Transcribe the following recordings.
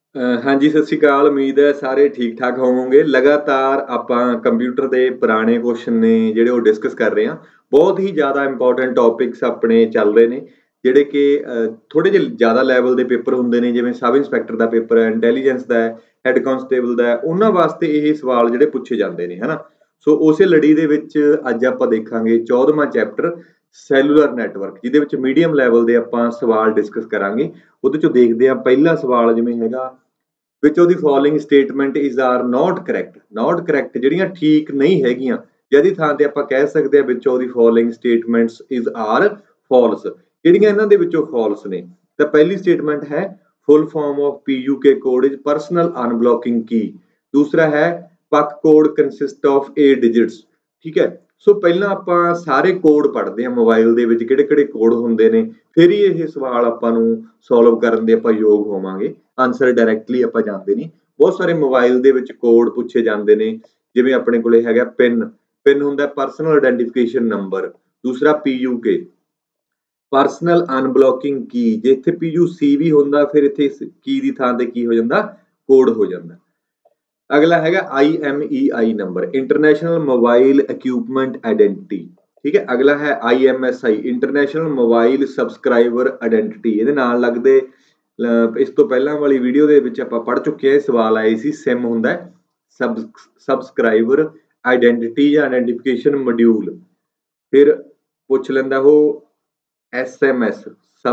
हाँ जी, सत श्री अकाल। उम्मीद है ਸਾਰੇ ਠੀਕ-ਠਾਕ ਹੋਵੋਗੇ। ਲਗਾਤਾਰ ਆਪਾਂ ਕੰਪਿਊਟਰ ਦੇ ਪੁਰਾਣੇ ਕੁਐਸਚਨ ਨੇ ਜਿਹੜੇ ਉਹ ਡਿਸਕਸ ਕਰ ਰਹੇ ਹਾਂ। ਬਹੁਤ ਹੀ ਜ਼ਿਆਦਾ ਇੰਪੋਰਟੈਂਟ ਟੌਪਿਕਸ ਆਪਣੇ ਚੱਲ ਰਹੇ ਨੇ, ਜਿਹੜੇ ਕਿ ਥੋੜ੍ਹੇ ਜਿਹੇ ਜ਼ਿਆਦਾ ਲੈਵਲ ਦੇ ਪੇਪਰ ਹੁੰਦੇ ਨੇ, ਜਿਵੇਂ ਸਬ ਇੰਸਪੈਕਟਰ ਦਾ ਪੇਪਰ ਹੈ, ਇੰਟੈਲੀਜੈਂਸ ਦਾ ਹੈ, ਹੈੱਡ ਕਾਂਸਟੇਬਲ ਦਾ ਹੈ, ਉਹਨਾਂ ਵਾਸਤੇ ਇਹ ਸਵਾਲ ਜਿਹੜੇ ਪੁੱਛੇ ਜਾਂਦੇ ਨੇ, ਹਨਾ। ਸੋ ਉਸੇ ਲੜੀ ਦੇ ਵਿੱਚ ਅੱਜ ਆਪਾਂ ਦੇਖਾਂਗੇ 14ਵਾਂ ਚੈਪਟਰ ਸੈਲੂਲਰ ਨੈਟਵਰਕ, ਜਿਹਦੇ ਵਿੱਚ ਮੀਡੀਅਮ ਲੈਵਲ ਦੇ ਆਪਾਂ ਸਵਾਲ ਡਿਸਕਸ ਕਰਾਂਗੇ। ਉਹਦੇ ਚੋਂ ਦੇਖਦੇ ਹਾਂ ਪਹਿਲਾ ਸਵਾਲ ਜਿਵੇਂ ਹੈਗਾ, which of the following statement is are not correct ਜਿਹੜੀਆਂ ਠੀਕ ਨਹੀਂ ਹੈਗੀਆਂ, ਜਿਹਦੀ ਥਾਂ ਤੇ ਆਪਾਂ ਕਹਿ ਸਕਦੇ ਹਾਂ which of the following statements is are false, ਜਿਹੜੀਆਂ ਇਹਨਾਂ ਦੇ ਵਿੱਚੋਂ ਫਾਲਸ ਨੇ। ਤਾਂ ਪਹਿਲੀ ਸਟੇਟਮੈਂਟ ਹੈ full form of PUK code is personal unblocking key. ਦੂਸਰਾ ਹੈ ਪੱਕ ਕੋਡ ਕੰਸਿਸਟ ਆਫ 8 ਡਿਜਿਟਸ। ਠੀਕ ਹੈ, ਸੋ ਪਹਿਲਾਂ ਆਪਾਂ ਸਾਰੇ ਕੋਡ ਪੜ੍ਹਦੇ ਹਾਂ ਮੋਬਾਈਲ ਦੇ ਵਿੱਚ ਕਿਹੜੇ ਕਿਹੜੇ ਕੋਡ ਹੁੰਦੇ ਨੇ, ਫਿਰ ਹੀ ਇਹ ਸਵਾਲ ਆਪਾਂ ਨੂੰ ਸੋਲਵ ਕਰਨ ਦੇ ਆਪਾਂ ਯੋਗ ਹੋਵਾਂਗੇ। ਆਨਸਰ ਡਾਇਰੈਕਟਲੀ ਆਪਾਂ ਜਾਣਦੇ ਨਹੀਂ। ਬਹੁਤ ਸਾਰੇ ਮੋਬਾਈਲ ਦੇ ਵਿੱਚ ਕੋਡ ਪੁੱਛੇ ਜਾਂਦੇ ਨੇ, ਜਿਵੇਂ ਆਪਣੇ ਕੋਲੇ ਹੈਗਾ ਪਿਨ ਹੁੰਦਾ ਪਰਸਨਲ ਆਇਡੈਂਟੀਫਿਕੇਸ਼ਨ ਨੰਬਰ। ਦੂਸਰਾ PUK ਪਰਸਨਲ ਅਨਬਲੌਕਿੰਗ ਕੀ, ਜੇ ਇੱਥੇ PUC ਵੀ ਹੁੰਦਾ ਫਿਰ ਇੱਥੇ ਕੀ ਦੀ ਥਾਂ ਤੇ ਕੀ ਹੋ ਜਾਂਦਾ, ਕੋਡ ਹੋ ਜਾਂਦਾ। ਅਗਲਾ ਹੈਗਾ IMEI number, international mobile equipment identity. ਠੀਕ ਹੈ, ਅਗਲਾ ਹੈ IMSI international mobile subscriber identity. ਇਹਦੇ ਨਾਲ ਲੱਗਦੇ ਇਸ ਤੋਂ ਪਹਿਲਾਂ ਵਾਲੀ ਵੀਡੀਓ ਦੇ ਵਿੱਚ ਆਪਾਂ ਪੜ੍ਹ ਚੁੱਕੇ ਹਾਂ, ਸਵਾਲ ਆਏ ਸੀ। ਸਿਮ ਹੁੰਦਾ ਸਬਸਕ੍ਰਾਈਬਰ ਆਇਡੈਂਟੀਟੀ ਜਾਂ ਆਇਡੈਂਟੀਫਿਕੇਸ਼ਨ ਮੋਡਿਊਲ। ਫਿਰ ਪੁੱਛ ਲੈਂਦਾ ਉਹ SMS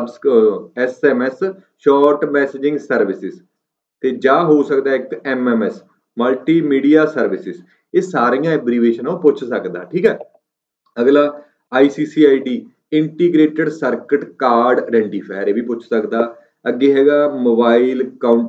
ਸ਼ਾਰਟ ਮੈਸੇਜਿੰਗ ਸਰਵਿਸਿਸ, ਤੇ ਜਾਂ ਹੋ ਸਕਦਾ ਇੱਕ MMS ਮਲਟੀਮੀਡੀਆ ਸਰਵਿਸਿਸ। ਇਹ ਸਾਰੀਆਂ ਐਬਰੀਵੇਸ਼ਨ ਉਹ ਪੁੱਛ ਸਕਦਾ। ਠੀਕ ਹੈ, ਅਗਲਾ ICCID integrated circuit card identifier, ਇਹ ਵੀ ਪੁੱਛ ਸਕਦਾ। ਅੱਗੇ ਹੈਗਾ ਮੋਬਾਈਲ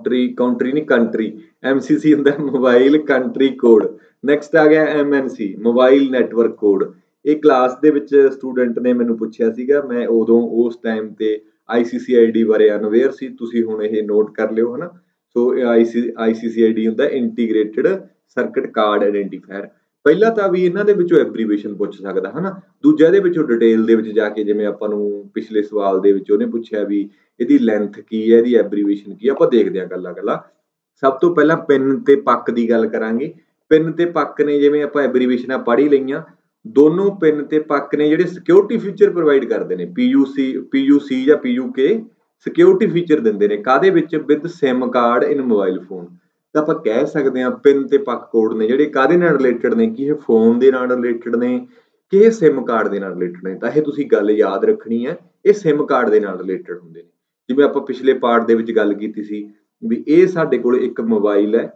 ਕੰਟਰੀ MCC ਹੁੰਦਾ ਮੋਬਾਈਲ ਕੰਟਰੀ ਕੋਡ। ਨੈਕਸਟ ਆ ਗਿਆ MNC ਮੋਬਾਈਲ ਨੈਟਵਰਕ ਕੋਡ। ਇਹ ਕਲਾਸ ਦੇ ਵਿੱਚ ਸਟੂਡੈਂਟ ਨੇ ਮੈਨੂੰ ਪੁੱਛਿਆ ਸੀਗਾ, ਮੈਂ ਉਦੋਂ ਉਸ ਟਾਈਮ ਤੇ ICCID ਬਾਰੇ ਅਨਵੇਅਰ ਸੀ। ਤੁਸੀਂ ਹੁਣ ਇਹ ਨੋਟ ਕਰ ਲਿਓ, ਹਨਾ। ਸੋ ICCID ਹੁੰਦਾ ਇੰਟੀਗ੍ਰੇਟਡ ਸਰਕਟ ਕਾਰਡ ਆਇਡੈਂਟੀਫਾਇਰ। ਪਹਿਲਾ ਤਾਂ ਵੀ ਇਹਨਾਂ ਦੇ ਵਿੱਚੋਂ ਐਬਰੀਵੇਸ਼ਨ ਪੁੱਛ ਸਕਦਾ, ਹਨਾ। ਦੂਜਾ ਇਹਦੇ ਵਿੱਚੋਂ ਡਿਟੇਲ ਦੇ ਵਿੱਚ ਜਾ ਕੇ, ਜਿਵੇਂ ਆਪਾਂ ਨੂੰ ਪਿਛਲੇ ਸਵਾਲ ਦੇ ਵਿੱਚ ਉਹਨੇ ਪੁੱਛਿਆ ਵੀ ਇਹਦੀ ਲੈਂਥ ਕੀ ਹੈ, ਇਹਦੀ ਐਬਰੀਵੇਸ਼ਨ ਕੀ ਹੈ, ਆਪਾਂ ਦੇਖਦੇ ਹਾਂ ਗੱਲਾਂ ਗੱਲਾਂ। ਸਭ ਤੋਂ ਪਹਿਲਾਂ ਪਿੰਨ ਤੇ ਪੱਕ ਦੀ ਗੱਲ ਕਰਾਂਗੇ। ਪਿੰਨ ਤੇ ਪੱਕ ਨੇ ਜਿਵੇਂ ਆਪਾਂ ਐਬਰੀਵੇਸ਼ਨਾਂ ਪੜ੍ਹ ਹੀ ਲਈਆਂ, ਦੋਨੋਂ ਪਿੰਨ ਤੇ ਪੱਕ ਨੇ ਜਿਹੜੇ ਸਿਕਿਉਰਿਟੀ ਫੀਚਰ ਪ੍ਰੋਵਾਈਡ ਕਰਦੇ ਨੇ। PUC ਜਾਂ PUK ਸਿਕਿਉਰਿਟੀ ਫੀਚਰ ਦਿੰਦੇ ਨੇ, ਕਾਹਦੇ ਵਿੱਚ, with SIM card in mobile phone. ਤਾਂ ਆਪਾਂ ਕਹਿ ਸਕਦੇ ਹਾਂ ਪਿੰਨ ਤੇ ਪੱਕ ਕੋਡ ਨੇ ਜਿਹੜੇ ਕਾਹਦੇ ਨਾਲ ਰਿਲੇਟਡ ਨੇ, ਕਿ ਇਹ ਫੋਨ ਦੇ ਨਾਲ ਰਿਲੇਟਡ ਨੇ ਕਿ ਇਹ ਸਿਮ ਕਾਰਡ ਦੇ ਨਾਲ ਰਿਲੇਟਡ ਨੇ। ਤਾਂ ਇਹ ਤੁਸੀਂ ਗੱਲ ਯਾਦ ਰੱਖਣੀ ਹੈ, ਇਹ ਸਿਮ ਕਾਰਡ ਦੇ ਨਾਲ ਰਿਲੇਟਡ ਹੁੰਦੇ ਨੇ। ਜਿਵੇਂ ਆਪਾਂ ਪਿਛਲੇ ਪਾਰਟ ਦੇ ਵਿੱਚ ਗੱਲ ਕੀਤੀ ਸੀ ਵੀ ਇਹ ਸਾਡੇ ਕੋਲ ਇੱਕ ਮੋਬਾਈਲ ਹੈ,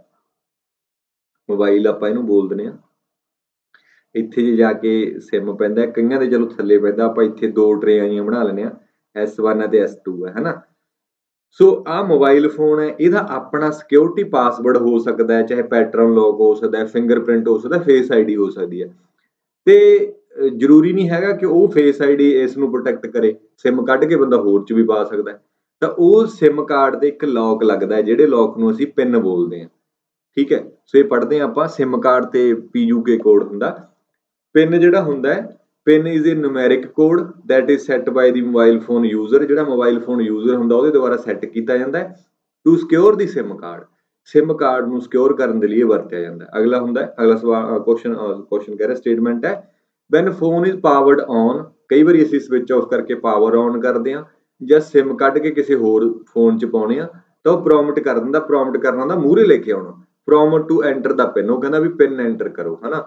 ਮੋਬਾਈਲ ਆਪਾਂ ਇਹਨੂੰ ਬੋਲ ਦਿੰਦੇ ਹਾਂ। ਇੱਥੇ ਜੇ ਜਾ ਕੇ ਸਿਮ ਪੈਂਦਾ, ਕਈਆਂ ਦੇ ਚਲੋ ਥੱਲੇ ਪੈਂਦਾ, ਆਪਾਂ ਇੱਥੇ ਦੋ ਟਰੇਆਂ ਜਿਹੀਆਂ ਬਣਾ ਲੈਂਦੇ ਹਾਂ, S1 ਅਤੇ S2 ਹੈ, ਹਨਾ। ਸੋ ਆਹ ਮੋਬਾਈਲ ਫੋਨ ਹੈ, ਇਹਦਾ ਆਪਣਾ ਸਿਕਿਉਰਿਟੀ ਪਾਸਵਰਡ ਹੋ ਸਕਦਾ ਹੈ, ਚਾਹੇ ਪੈਟਰਨ ਲੌਕ ਹੋ ਸਕਦਾ ਹੈ, ਫਿੰਗਰਪ੍ਰਿੰਟ ਹੋ ਸਕਦਾ, ਫੇਸ ID ਹੋ ਸਕਦੀ ਹੈ। ਤੇ ਜ਼ਰੂਰੀ ਨਹੀਂ ਹੈਗਾ ਕਿ ਉਹ ਫੇਸ ID ਇਸ ਨੂੰ ਪ੍ਰੋਟੈਕਟ ਕਰੇ, ਸਿਮ ਕੱਢ ਕੇ ਬੰਦਾ ਹੋਰ 'ਚ ਵੀ ਪਾ ਸਕਦਾ। ਤਾਂ ਉਹ ਸਿਮ ਕਾਰਡ ਦੇ ਇੱਕ ਲੌਕ ਲੱਗਦਾ ਹੈ, ਜਿਹੜੇ ਲੌਕ ਨੂੰ ਅਸੀਂ ਪਿੰਨ ਬੋਲਦੇ ਹਾਂ। ਠੀਕ ਹੈ, ਸੋ ਇਹ ਪੜ੍ਹਦੇ ਹਾਂ ਆਪਾਂ। ਸਿਮ ਕਾਰਡ ਤੇ PUK ਕੋਡ ਹੁੰਦਾ। ਪਿੰਨ ਜਿਹੜਾ ਹੁੰਦਾ ਹੈ, PIN is a numeric code that is set by the mobile phone user. ਜਿਹੜਾ ਮੋਬਾਈਲ ਫੋਨ ਯੂਜ਼ਰ ਹੁੰਦਾ ਉਹਦੇ ਦੁਆਰਾ ਸੈੱਟ ਕੀਤਾ ਜਾਂਦਾ ਹੈ to secure the SIM card. SIM card ਨੂੰ ਸਿਕਿਉਰ ਕਰਨ ਦੇ ਲਈ ਵਰਤਿਆ ਜਾਂਦਾ। ਅਗਲਾ ਹੁੰਦਾ, ਅਗਲਾ ਸਵਾਲ ਕੁਐਸਚਨ ਕਹਿ ਰਿਹਾ, ਸਟੇਟਮੈਂਟ ਹੈ when phone is powered on. ਕਈ ਵਾਰੀ ਅਸੀਂ ਸਵਿਚ ਆਫ ਕਰਕੇ ਪਾਵਰ ਔਨ ਕਰਦੇ ਹਾਂ, ਜਾਂ ਸਿਮ ਕੱਢ ਕੇ ਕਿਸੇ ਹੋਰ ਫੋਨ 'ਚ ਪਾਉਣੇ ਆ, ਤਾਂ ਉਹ ਪ੍ਰੋਮਟ ਕਰ ਦਿੰਦਾ। ਪ੍ਰੋਮਟ ਕਰਨਾ ਹੁੰਦਾ ਮੂਹਰੇ ਲੈ ਕੇ ਆਉਣਾ, prompt to enter the PIN. ਉਹ ਕਹਿੰਦਾ ਵੀ ਪਿੰਨ ਐਂਟਰ ਕਰੋ, ਹਨਾ।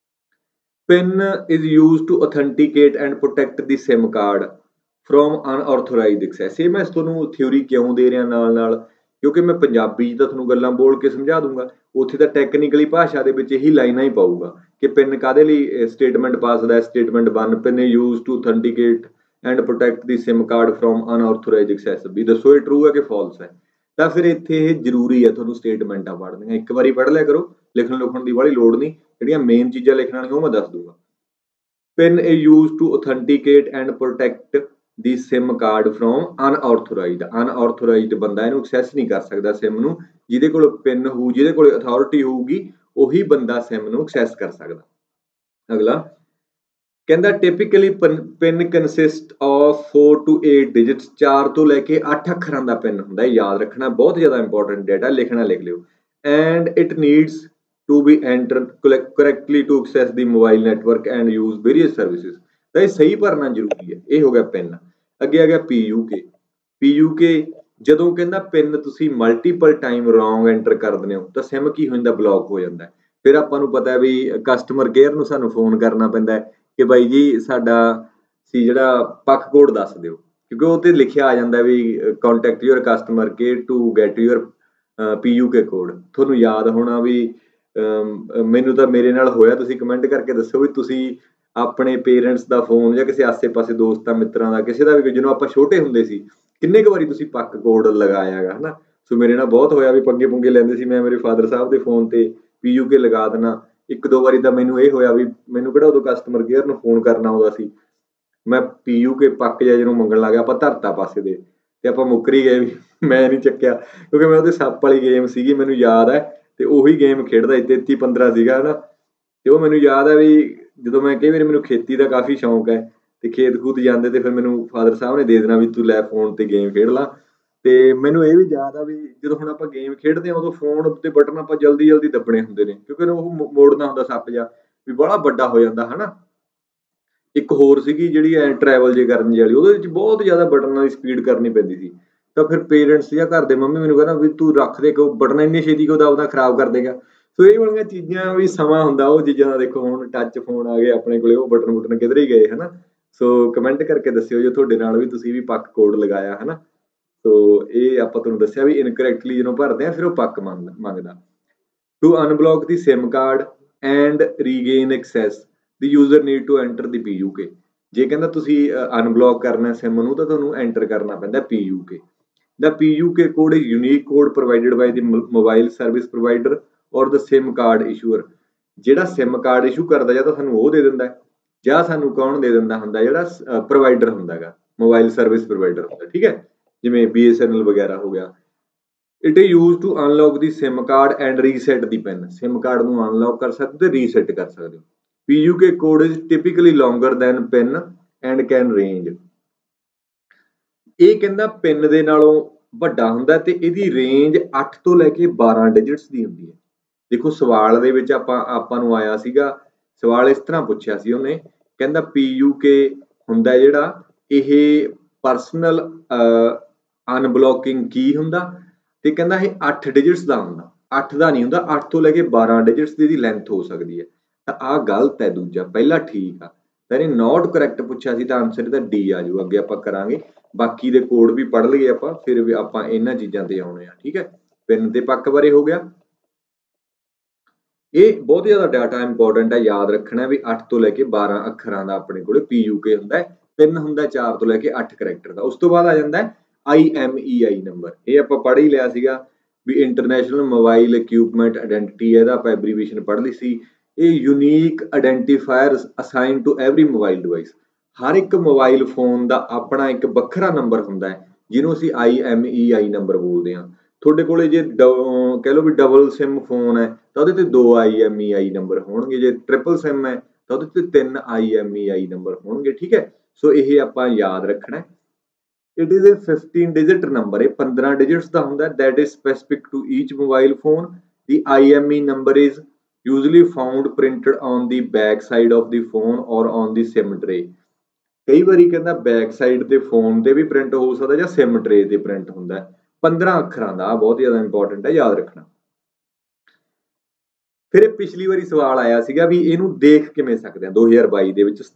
PIN is used to authenticate and protect the SIM card from unauthorized access। ਇਹ ਮੈਂ ਤੁਹਾਨੂੰ ਥਿਊਰੀ ਕਿਉਂ ਦੇ ਰਿਹਾ ਨਾਲ ਕਿਉਂਕਿ ਮੈਂ ਪੰਜਾਬੀ 'ਚ ਤਾਂ ਤੁਹਾਨੂੰ ਗੱਲਾਂ ਬੋਲ ਕੇ ਸਮਝਾ ਦੂੰਗਾ, ਉੱਥੇ ਤਾਂ ਟੈਕਨੀਕਲੀ ਭਾਸ਼ਾ ਦੇ ਵਿੱਚ ਇਹੀ ਲਾਈਨਾਂ ਹੀ ਪਾਊਗਾ ਕਿ ਪਿੰਨ ਕਾਹਦੇ ਲਈ ਸਟੇਟਮੈਂਟ ਪਾ ਸਕਦਾ। Statement 1 PIN is used to authenticate and protect the SIM card from unauthorized access। ਵੀ ਦੱਸੋ ਇਹ ਟਰੂ ਹੈ ਕਿ ਫਾਲਸ ਹੈ। ਤਾਂ ਫਿਰ ਇੱਥੇ ਇਹ ਜ਼ਰੂਰੀ ਹੈ ਤੁਹਾਨੂੰ ਸਟੇਟਮੈਂਟਾਂ ਪੜ੍ਹਨੀਆਂ। ਇੱਕ ਵਾਰੀ ਪੜ੍ਹ ਲਿਆ ਕਰੋ, ਲਿਖਣ ਲੁਖਣ ਦੀ ਵਾਲੀ ਲੋੜ ਨਹੀਂ। ਜਿਹੜੀਆਂ ਮੇਨ ਚੀਜ਼ਾਂ ਲਿਖਣ ਵਾਲੀਆਂ ਉਹ ਮੈਂ ਦੱਸ ਦੂੰਗਾ। PIN is used to authenticate and protect the SIM card from unauthorized। Unauthorized ਬੰਦਾ ਇਹਨੂੰ ਐਕਸੈਸ ਨਹੀਂ ਕਰ ਸਕਦਾ ਸਿਮ ਨੂੰ। ਜਿਹਦੇ ਕੋਲ ਪਿੰਨ ਹੋਊ, ਜਿਹਦੇ ਕੋਲ ਅਥਾਰਟੀ ਹੋਊਗੀ, ਉਹੀ ਬੰਦਾ ਸਿਮ ਨੂੰ ਐਕਸੈਸ ਕਰ ਸਕਦਾ। ਅਗਲਾ ਕਹਿੰਦਾ typically PIN consist of 4 to 8 digits, 4 ਤੋਂ ਲੈ ਕੇ 8 ਅੱਖਰਾਂ ਦਾ ਪਿਨ ਹੁੰਦਾ ਹੈ। ਯਾਦ ਰੱਖਣਾ, ਬਹੁਤ ਜ਼ਿਆਦਾ ਇੰਪੋਰਟੈਂਟ ਡਾਟਾ, ਲਿਖਣਾ ਲਿਖ ਲਿਓ। And it needs to be entered correctly to access the mobile network and use various services। ਤਾਂ ਇਹ ਸਹੀ ਭਰਨਾ ਜ਼ਰੂਰੀ ਹੈ। ਇਹ ਹੋ ਗਿਆ ਪਿਨ। ਅੱਗੇ ਆ ਗਿਆ PUK। PUK ਜਦੋਂ ਕਹਿੰਦਾ ਪਿਨ ਤੁਸੀਂ ਮਲਟੀਪਲ ਟਾਈਮ ਰੋਂਗ ਐਂਟਰ ਕਰ ਦਿੰਦੇ ਹੋ ਤਾਂ ਸਿਮ ਕੀ ਹੋ ਜਾਂਦਾ, ਬਲੌਕ ਹੋ ਜਾਂਦਾ। ਫਿਰ ਆਪਾਂ ਨੂੰ ਪਤਾ ਵੀ ਕਸਟਮਰ ਕੇਅਰ ਨੂੰ ਸਾਨੂੰ ਫੋਨ ਕਰਨਾ ਪੈਂਦਾ ਕਿ ਬਾਈ ਜੀ ਸਾਡਾ ਸੀ ਜਿਹੜਾ ਪੱਕ ਕੋਡ ਦੱਸ ਦਿਓ, ਕਿਉਂਕਿ ਉਹ ਤੇ ਲਿਖਿਆ ਆ ਜਾਂਦਾ ਵੀ contact your customer care to get your PUK code. ਤੁਹਾਨੂੰ ਯਾਦ ਹੋਣਾ ਵੀ ਮੈਨੂੰ ਤਾਂ ਮੇਰੇ ਨਾਲ ਹੋਇਆ, ਤੁਸੀਂ ਕਮੈਂਟ ਕਰਕੇ ਦੱਸੋ ਵੀ ਤੁਸੀਂ ਆਪਣੇ ਪੇਰੈਂਟਸ ਦਾ ਫੋਨ ਜਾਂ ਕਿਸੇ ਆਸੇ-ਪਾਸੇ ਦੋਸਤਾਂ ਮਿੱਤਰਾਂ ਦਾ, ਕਿਸੇ ਦਾ ਵੀ, ਜਦੋਂ ਆਪਾਂ ਛੋਟੇ ਹੁੰਦੇ ਸੀ ਕਿੰਨੇ ਕੁ ਵਾਰੀ ਤੁਸੀਂ ਪੱਕ ਕੋਡ ਲਗਾਇਆ ਹੈਗਾ, ਹਨਾ। ਸੋ ਮੇਰੇ ਨਾਲ ਬਹੁਤ ਹੋਇਆ ਵੀ ਪੰਗੇ ਪੁੰਗੇ ਲੈਂਦੇ ਸੀ ਮੈਂ ਮੇਰੇ ਫਾਦਰ ਸਾਹਿਬ ਦੇ ਫੋਨ ਤੇ PUK ਲਗਾ ਦੇਣਾ। ਇੱਕ ਦੋ ਵਾਰੀ ਤਾਂ ਮੈਨੂੰ ਇਹ ਹੋਇਆ ਵੀ ਮੈਨੂੰ ਕਿਹੜਾ ਉਦੋਂ ਕਸਟਮਰ ਕੇਅਰ ਨੂੰ ਫੋਨ ਕਰਨਾ ਆਉਂਦਾ ਸੀ, ਮੈਂ PUK ਪੱਕ ਜਿਹਾ ਜਿਹਨੂੰ ਮੰਗਣ ਲੱਗ ਗਿਆ, ਆਪਾਂ ਧਰਤਾ ਪਾਸੇ ਦੇ ਤੇ ਆਪਾਂ ਮੁੱਕਰੀ ਗਏ ਵੀ ਮੈਂ ਨਹੀਂ ਚੱਕਿਆ, ਕਿਉਂਕਿ ਮੈਂ ਉਹਦੇ ਸੱਪ ਵਾਲੀ ਗੇਮ ਸੀਗੀ, ਮੈਨੂੰ ਯਾਦ ਹੈ। ਤੇ ਉਹੀ ਗੇਮ ਖੇਡਦਾ ਸੀ, 33-15 ਸੀਗਾ ਹਨਾ। ਤੇ ਉਹ ਮੈਨੂੰ ਯਾਦ ਹੈ ਵੀ ਜਦੋਂ ਮੈਂ ਕਈ ਵਾਰੀ, ਮੈਨੂੰ ਖੇਤੀ ਦਾ ਕਾਫੀ ਸ਼ੌਂਕ ਹੈ ਤੇ ਖੇਤ ਖੂਤ ਜਾਂਦੇ ਤੇ ਫਿਰ ਮੈਨੂੰ ਫਾਦਰ ਸਾਹਿਬ ਨੇ ਦੇ ਦੇਣਾ ਵੀ ਤੂੰ ਲੈ ਫੋਨ ਤੇ ਗੇਮ ਖੇਡ ਲਾ। ਤੇ ਮੈਨੂੰ ਇਹ ਵੀ ਯਾਦ ਆ ਵੀ ਜਦੋਂ ਹੁਣ ਆਪਾਂ ਗੇਮ ਖੇਡਦੇ ਹਾਂ ਉਦੋਂ ਫੋਨ ਉੱਤੇ ਬਟਨ ਆਪਾਂ ਜਲਦੀ ਜਲਦੀ ਦੱਬਣੇ ਹੁੰਦੇ ਨੇ, ਕਿਉਂਕਿ ਉਹ ਮੋੜਨਾ ਹੁੰਦਾ ਸੱਪ ਜਾ ਵੀ ਬੜਾ ਵੱਡਾ ਹੋ ਜਾਂਦਾ ਹਨਾ। ਇੱਕ ਹੋਰ ਸੀਗੀ ਜਿਹੜੀ ਐ ਟਰੈਵਲ ਜੇ ਕਰਨ ਵਾਲੀ, ਉਹਦੇ ਵਿੱਚ ਬਹੁਤ ਜ਼ਿਆਦਾ ਬਟਨਾਂ ਦੀ ਸਪੀਡ ਕਰਨੀ ਪੈਂਦੀ ਸੀ। ਤਾਂ ਫਿਰ ਪੇਰੈਂਟਸ ਜਾਂ ਘਰ ਦੇ ਮੰਮੀ ਮੈਨੂੰ ਕਹਿੰਦਾ ਵੀ ਤੂੰ ਰੱਖ ਦੇ, ਕਿਉਂ ਬਟਨ ਇੰਨੀ ਛੇਤੀ ਕਿਉਂ ਦਬਦਾ, ਖਰਾਬ ਕਰ ਦੇਗਾ। ਸੋ ਇਹ ਵਾਲੀਆਂ ਚੀਜ਼ਾਂ ਵੀ ਸਮਾਂ ਹੁੰਦਾ ਉਹ ਚੀਜ਼ਾਂ ਦਾ। ਦੇਖੋ ਹੁਣ ਟੱਚ ਫੋਨ ਆ ਗਏ ਆਪਣੇ ਕੋਲੇ, ਉਹ ਬਟਨ ਬੁਟਨ ਕਿਧਰੇ ਹੀ ਗਏ ਹਨਾ। ਸੋ ਕਮੈਂਟ ਕਰਕੇ ਦੱਸਿਓ ਜੇ ਤੁਹਾਡੇ ਨਾਲ ਵੀ ਤੁਸੀਂ ਵੀ ਪੱਕ ਕੋਡ ਲਗਾਇਆ ਹਨਾ। ਸੋ ਇਹ ਆਪਾਂ ਤੁਹਾਨੂੰ ਦੱਸਿਆ ਵੀ ਇਨਕਰੈਕਟਲੀ ਜਦੋਂ ਭਰਦੇ ਆ ਫਿਰ ਉਹ ਪੱਕ ਮੰਗਦਾ। To unblock the SIM card and regain access the user need to enter the PUK। ਜੇ ਕਹਿੰਦਾ ਤੁਸੀਂ ਅਨਬਲੌਕ ਕਰਨਾ ਸਿਮ ਨੂੰ ਤਾਂ ਤੁਹਾਨੂੰ ਐਂਟਰ ਕਰਨਾ ਪੈਂਦਾ PUK। The PUK code is unique code provided by the mobile service provider or the SIM card issuer। ਜਿਹੜਾ SIM ਕਾਰਡ ਇਸ਼ੂ ਕਰਦਾ ਜਾਂ ਤਾਂ ਸਾਨੂੰ ਉਹ ਦੇ ਦਿੰਦਾ, ਜਾਂ ਸਾਨੂੰ ਕੌਣ ਦੇ ਦਿੰਦਾ ਹੁੰਦਾ, ਜਿਹੜਾ ਪ੍ਰੋਵਾਈਡਰ ਹੁੰਦਾ ਹੈਗਾ, ਮੋਬਾਈਲ ਸਰਵਿਸ ਪ੍ਰੋਵਾਈਡਰ ਹੁੰਦਾ, ਠੀਕ ਹੈ, ਜਿਵੇਂ BSNL ਵਗੈਰਾ ਹੋ ਗਿਆ। It is use to unlock the SIM card and reset the PIN. SIM card ਨੂੰ ਅਨਲੌਕ ਕਰ ਸਕਦੇ ਹੋ ਤੇ ਰੀਸੈਟ ਕਰ ਸਕਦੇ ਹੋ। PUK code is typically longer than PIN and can range। ਇਹ ਕਹਿੰਦਾ ਪਿੰਨ ਦੇ ਨਾਲੋਂ ਵੱਡਾ ਹੁੰਦਾ ਤੇ ਇਹਦੀ ਰੇਂਜ 8 ਤੋਂ ਲੈ ਕੇ 12 ਡਿਜਿਟਸ ਦੀ ਹੁੰਦੀ ਹੈ। ਦੇਖੋ ਸਵਾਲ ਦੇ ਵਿੱਚ ਆਪਾਂ ਨੂੰ ਆਇਆ ਸੀਗਾ, ਸਵਾਲ ਇਸ ਤਰ੍ਹਾਂ ਪੁੱਛਿਆ ਸੀ ਉਹਨੇ, ਕਹਿੰਦਾ PUK ਹੁੰਦਾ ਜਿਹੜਾ ਇਹ ਪਰਸਨਲ ਅਨਬਲੌਕਿੰਗ ਕੀ ਹੁੰਦਾ, ਤੇ ਕਹਿੰਦਾ ਇਹ 8 ਡਿਜਿਟਸ ਦਾ ਹੁੰਦਾ, 8 ਦਾ ਨਹੀਂ ਹੁੰਦਾ, 8 ਤੋਂ ਲੈ ਕੇ 12 ਡਿਜਿਟਸ ਦੀ ਲੈਂਥ ਹੋ ਸਕਦੀ ਹੈ। ਤਾਂ ਆਹ ਗਲਤ ਹੈ, ਦੂਜਾ ਪਹਿਲਾ ਠੀਕ ਆ। ਤਾਂ ਇਹਨੇ ਨੋਟ ਕਰੈਕਟ ਪੁੱਛਿਆ ਸੀ ਤਾਂ ਆਨਸਰ ਇਹਦਾ D ਆ ਜਾਊ। ਅੱਗੇ ਆਪਾਂ ਕਰਾਂਗੇ, ਬਾਕੀ ਦੇ ਕੋਡ ਵੀ ਪੜ੍ਹ ਲਈਏ ਆਪਾਂ, ਫਿਰ ਵੀ ਆਪਾਂ ਇਹਨਾਂ ਚੀਜ਼ਾਂ ਤੇ ਆਉਣੇ ਆ, ਠੀਕ ਹੈ। ਪਿੰਨ ਤੇ ਪੱਕ ਬਾਰੇ ਹੋ ਗਿਆ। ਇਹ ਬਹੁਤ ਜ਼ਿਆਦਾ ਡਾਟਾ ਇੰਪੋਰਟੈਂਟ ਹੈ, ਯਾਦ ਰੱਖਣਾ ਵੀ 8 ਤੋਂ ਲੈ ਕੇ 12 ਅੱਖਰਾਂ ਦਾ ਆਪਣੇ ਕੋਲੇ PUK ਹੁੰਦਾ ਹੈ। ਪਿੰਨ ਹੁੰਦਾ 4 ਤੋਂ ਲੈ ਕੇ 8 ਕਰੈਕਟਰ ਦਾ। ਉਸ ਤੋਂ ਬਾਅਦ ਆ ਜਾਂਦਾ ਹੈ IMEI ਨੰਬਰ। ਇਹ ਆਪਾਂ ਪੜ੍ਹ ਹੀ ਲਿਆ ਸੀਗਾ ਵੀ ਇੰਟਰਨੈਸ਼ਨਲ ਮੋਬਾਈਲ ਇਕਵਿਪਮੈਂਟ ਆਇਡੈਂਟੀਟੀ ਹੈ, ਇਹਦਾ ਆਪਾਂ ਐਬਰੀਵੇਸ਼ਨ ਪੜ੍ਹ ਲਈ ਸੀ। ਇਹ unique identifier assign to every mobile device. ਹਰ ਇੱਕ ਮੋਬਾਈਲ ਫੋਨ ਦਾ ਆਪਣਾ ਇੱਕ ਵੱਖਰਾ ਨੰਬਰ ਹੁੰਦਾ ਹੈ ਜਿਹਨੂੰ ਅਸੀਂ IMEI ਨੰਬਰ ਬੋਲਦੇ ਹਾਂ। ਤੁਹਾਡੇ ਕੋਲੇ ਜੇ ਕਹਿ ਲਓ ਵੀ ਡਬਲ ਸਿਮ ਫੋਨ ਹੈ ਤਾਂ ਉਹਦੇ ਤੇ 2 IMEI ਨੰਬਰ ਹੋਣਗੇ, ਜੇ ਟ੍ਰਿਪਲ ਸਿਮ ਹੈ ਤਾਂ ਉਹਦੇ ਤੇ 3 IMEI ਨੰਬਰ ਹੋਣਗੇ, ਠੀਕ ਹੈ। ਸੋ ਇਹ ਆਪਾਂ ਯਾਦ ਰੱਖਣਾ। ਇਟ ਇਜ਼ 15 ਡਿਜਿਟ ਨੰਬਰ, ਇਹ 15 ਡਿਜਿਟਸ ਦਾ ਹੁੰਦਾ, that is specific to each mobile phone। The IMEI number is usually found printed on the back side of the phone or on the SIM tray। ਕਈ ਵਾਰੀ ਕਹਿੰਦਾ back side ਤੇ phone ਤੇ ਵੀ print ਹੋ ਸਕਦਾ ਜਾਂ SIM tray ਤੇ print ਹੁੰਦਾ। 15 ਅੱਖਰਾਂ ਦਾ, ਬਹੁਤ ਜ਼ਿਆਦਾ ਇੰਪੋਰਟੈਂਟ ਹੈ, ਯਾਦ ਰੱਖਣਾ। ਫਿਰ ਇਹ ਪਿਛਲੀ ਵਾਰੀ ਸਵਾਲ ਆਇਆ ਸੀਗਾ ਵੀ ਇਹਨੂੰ ਦੇਖ ਕਿਵੇਂ ਸਕਦੇ ਆ 2022 ਦੇ ਵਿੱਚ,